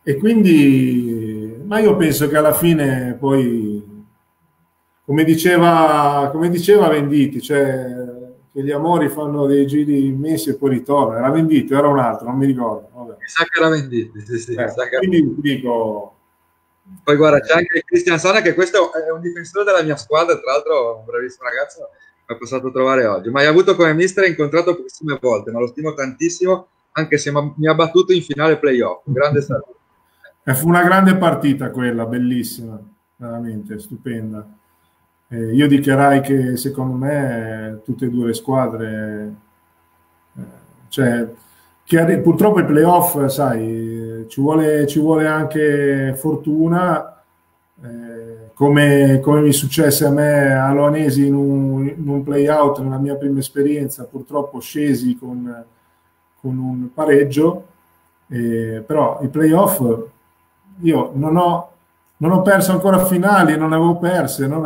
e quindi, ma io penso che alla fine poi, come diceva, come diceva Venditti, cioè che gli amori fanno dei giri immensi e poi ritornano. Era Venditti, era un altro, non mi ricordo. Vabbè. Mi sa che era Venditti, sì, sì, Eh, sa che... quindi ti dico... Poi guarda, c'è anche Cristian Sana, che questo è un difensore della mia squadra, tra l'altro un bravissimo ragazzo, mi è passato a trovare oggi. Ma hai avuto come mister e incontrato pochissime volte, ma lo stimo tantissimo, anche se mi ha battuto in finale playoff. Un grande saluto. Eh, fu una grande partita quella, bellissima, veramente stupenda. Eh, io dichiarai che secondo me tutte e due le squadre, eh, cioè, che purtroppo i playoff, sai, ci vuole, ci vuole anche fortuna, eh, come, come mi successe a me a Loanesi in un, in un play-out nella mia prima esperienza, purtroppo scesi con, con un pareggio, eh, però i playoff io non ho, non ho perso ancora finali, non ne avevo perse, non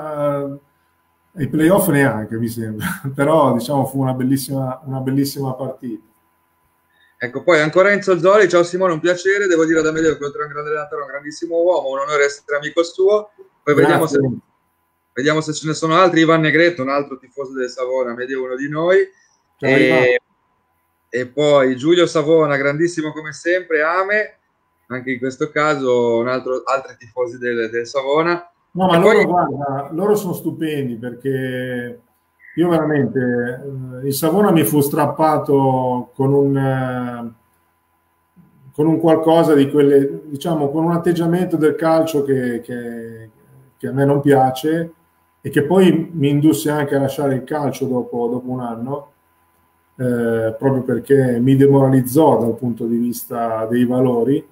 è, i playoff neanche mi sembra, però diciamo fu una bellissima, una bellissima partita. Ecco, poi ancora Enzo Zoli, ciao Simone, un piacere, devo dire da Medeo che oltre a un grande allenatore, un grandissimo uomo, un onore essere amico suo, poi vediamo se, vediamo se ce ne sono altri. Ivan Negretto, un altro tifoso del Savona, Medeo uno di noi, e, e poi Giulio Savona, grandissimo come sempre, Ame, anche in questo caso un altro, altri tifosi del, del Savona. No, ma e loro, poi... guarda, loro sono stupendi, perché io veramente, il Savona mi fu strappato con un, con un qualcosa di quelle, diciamo, con un atteggiamento del calcio che, che, che a me non piace e che poi mi indusse anche a lasciare il calcio dopo, dopo un anno, eh, proprio perché mi demoralizzò dal punto di vista dei valori.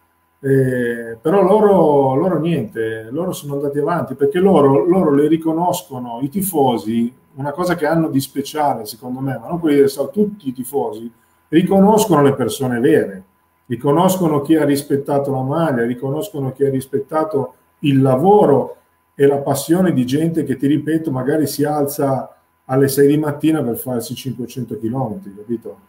Eh, però loro, loro niente, loro sono andati avanti, perché loro, loro le riconoscono, i tifosi, una cosa che hanno di speciale secondo me, ma non quelli del South, tutti i tifosi riconoscono le persone vere, riconoscono chi ha rispettato la maglia, riconoscono chi ha rispettato il lavoro e la passione di gente che, ti ripeto, magari si alza alle sei di mattina per farsi cinquecento chilometri, capito?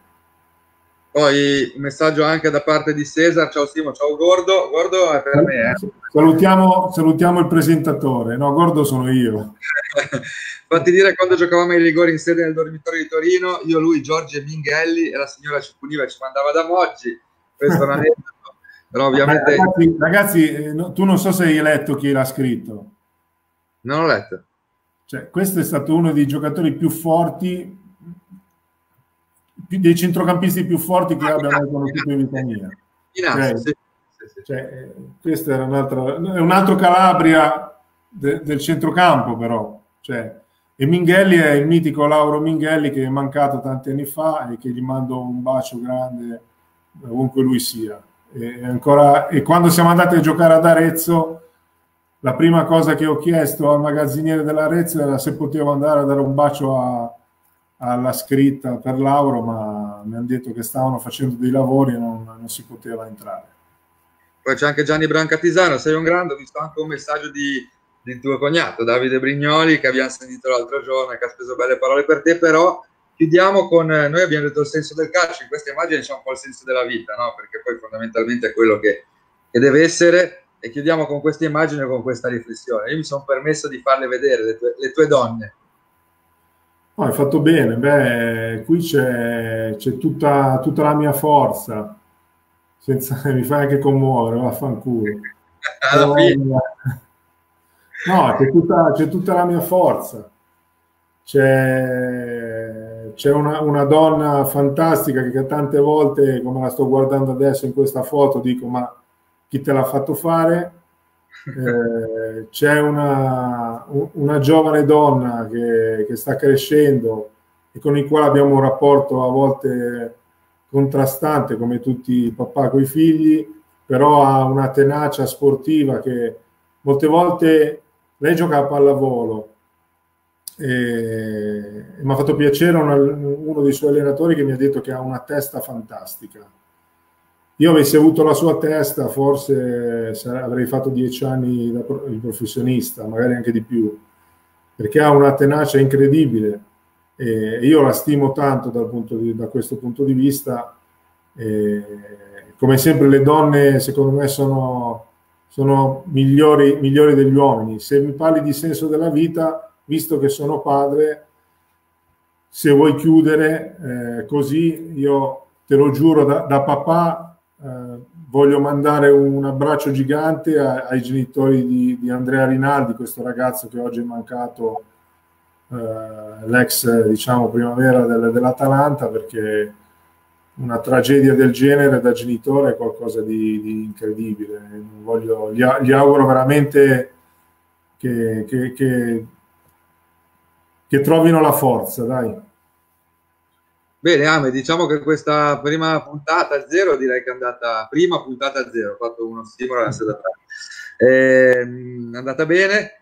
Poi un messaggio anche da parte di Cesar, ciao Simo, ciao Gordo, Gordo è per me. Eh. Salutiamo, salutiamo il presentatore, no, Gordo sono io. Fatti dire, quando giocavamo ai rigori in sede nel dormitorio di Torino, io, lui, Giorgio e Minghelli, e la signora ci puniva e ci mandava da Moggi, questo è un aneddoto, però ovviamente... Beh, ragazzi, ragazzi eh, no, tu non so se hai letto chi l'ha scritto. Non ho letto. Cioè, questo è stato uno dei giocatori più forti, dei centrocampisti più forti che abbia mai conosciuto in vita mia. Cioè, sì, sì, sì. Cioè, questo era un altro, è un altro Calabria de, del centrocampo, però. Cioè, e Minghelli è il mitico Lauro Minghelli, che è mancato tanti anni fa e che gli mando un bacio grande ovunque lui sia. E, ancora, e quando siamo andati a giocare ad Arezzo, la prima cosa che ho chiesto al magazziniere dell'Arezzo era se potevo andare a dare un bacio a alla scritta per Lauro, ma mi hanno detto che stavano facendo dei lavori e non, non si poteva entrare. Poi c'è anche Gianni Brancatisano, sei un grande, ho visto anche un messaggio di, di tuo cognato Davide Brignoli, che abbiamo sentito l'altro giorno e che ha speso belle parole per te, però chiudiamo con, noi abbiamo detto il senso del calcio, in questa immagine c'è un po' il senso della vita, no? Perché poi fondamentalmente è quello che, che deve essere, e chiudiamo con questa immagine e con questa riflessione. Io mi sono permesso di farle vedere le tue, le tue donne. No, hai fatto bene, beh, qui c'è tutta, tutta la mia forza, senza, mi fai anche commuovere, vaffanculo. Alla fine. No, c'è tutta, c'è tutta la mia forza, c'è, c'è una, una donna fantastica che tante volte, come la sto guardando adesso in questa foto, dico, ma chi te l'ha fatto fare? Eh, c'è una, una giovane donna che, che sta crescendo e con il quale abbiamo un rapporto a volte contrastante, come tutti i papà con i figli, però ha una tenacia sportiva che molte volte lei gioca a pallavolo e, e mi ha fatto piacere una, uno dei suoi allenatori che mi ha detto che ha una testa fantastica. Io avessi avuto la sua testa, forse avrei fatto dieci anni da professionista, magari anche di più, perché ha una tenacia incredibile e io la stimo tanto dal punto di, da questo punto di vista. E come sempre le donne secondo me sono, sono migliori, migliori degli uomini. Se mi parli di senso della vita, visto che sono padre, se vuoi chiudere eh, così, io te lo giuro da, da papà, eh, voglio mandare un abbraccio gigante a, ai genitori di, di Andrea Rinaldi, questo ragazzo che oggi è mancato, eh, l'ex diciamo primavera del, dell'Atalanta, perché una tragedia del genere da genitore è qualcosa di, di incredibile. Non voglio, gli, gli auguro veramente che, che, che, che trovino la forza, dai. Bene, Ame, diciamo che questa prima puntata a zero direi che è andata, prima puntata a zero, ho fatto uno stimolo, è andata bene.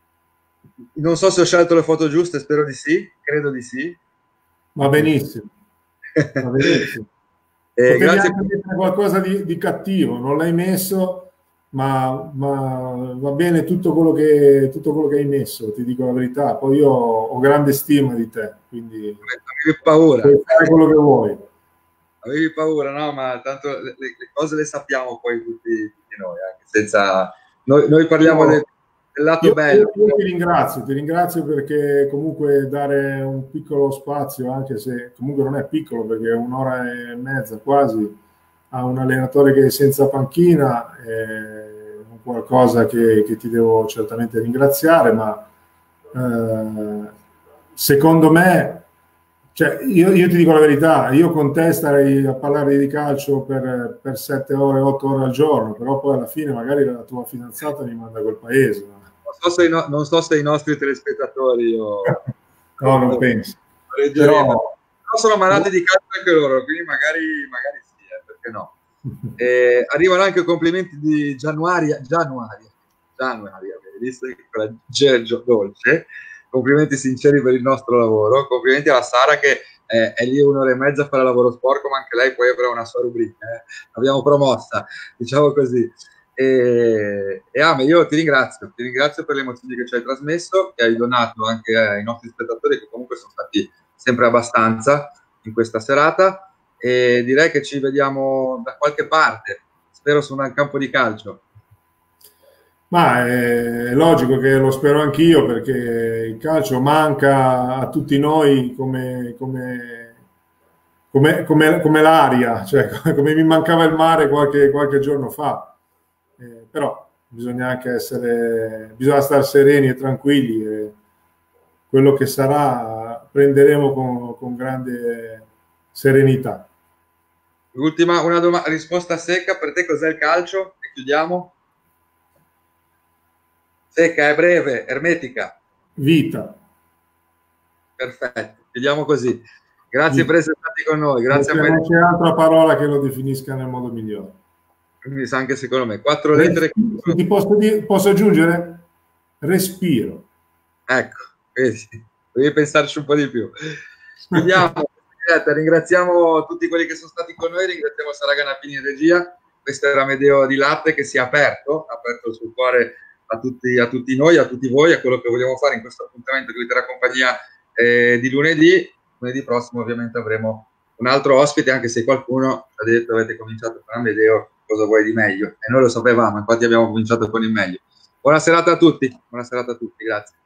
Non so se ho scelto le foto giuste, spero di sì, credo di sì. Va benissimo. Va benissimo. eh, grazie per mettere qualcosa di, di cattivo, non l'hai messo, ma, ma va bene tutto quello, che, tutto quello che hai messo, ti dico la verità. Poi io ho grande stima di te, quindi avevi paura, puoi fare quello che vuoi. Avevi paura, no? Ma tanto le, le cose le sappiamo poi tutti, tutti noi, anche senza noi, noi parliamo no. del, del lato io, bello. Io, io ti ringrazio, ti ringrazio perché comunque dare un piccolo spazio, anche se comunque non è piccolo perché è un'ora e mezza quasi, a un allenatore che è senza panchina è qualcosa che, che ti devo certamente ringraziare, ma eh, secondo me, cioè io, io ti dico la verità, io con te starei a parlare di calcio per, per sette ore, otto ore al giorno, però poi alla fine magari la tua fidanzata mi manda a quel paese. Non so se i, no, non so se i nostri telespettatori o... no, non penso. Però... però sono malati di calcio anche loro, quindi magari, magari sì, eh, perché no. Eh, arrivano anche complimenti di Januaria, Januaria, Januaria, visto con la Gergio dolce. Complimenti sinceri per il nostro lavoro, complimenti alla Sara che eh, è lì un'ora e mezza a fare lavoro sporco, ma anche lei poi avrà una sua rubrica, eh. L'abbiamo promossa, diciamo così. E, e Ame, io ti ringrazio, ti ringrazio per le emozioni che ci hai trasmesso, che hai donato anche ai nostri spettatori, che comunque sono stati sempre abbastanza in questa serata, e direi che ci vediamo da qualche parte, spero su un campo di calcio. Ma è logico che lo spero anch'io, perché il calcio manca a tutti noi come, come, come, come, come l'aria, cioè come mi mancava il mare qualche, qualche giorno fa. Eh, però bisogna anche essere, bisogna stare sereni e tranquilli, e quello che sarà prenderemo con, con grande serenità. L'ultima, una domanda, risposta secca, per te cos'è il calcio? E chiudiamo. Secca, è breve, ermetica. Vita. Perfetto, chiudiamo così. Grazie Vita. Per essere stati con noi. Grazie non a me. Non c'è altra parola che lo definisca nel modo migliore. Quindi anche secondo me. Quattro lettere. Ti posso, dire, posso aggiungere? Respiro. Ecco, vedi, devi pensarci un po' di più. Chiudiamo. Ringraziamo tutti quelli che sono stati con noi, ringraziamo Sara Ganappini in regia. Questo era Amedeo Di Latte che si è aperto, ha aperto il suo cuore a tutti, a tutti noi, a tutti voi, a quello che vogliamo fare in questo appuntamento che vi terrà compagnia eh, di lunedì. Lunedì prossimo ovviamente avremo un altro ospite, anche se qualcuno ci ha detto avete cominciato con Amedeo, cosa vuoi di meglio? E noi lo sapevamo, infatti abbiamo cominciato con il meglio. Buona serata a tutti, buona serata a tutti, grazie.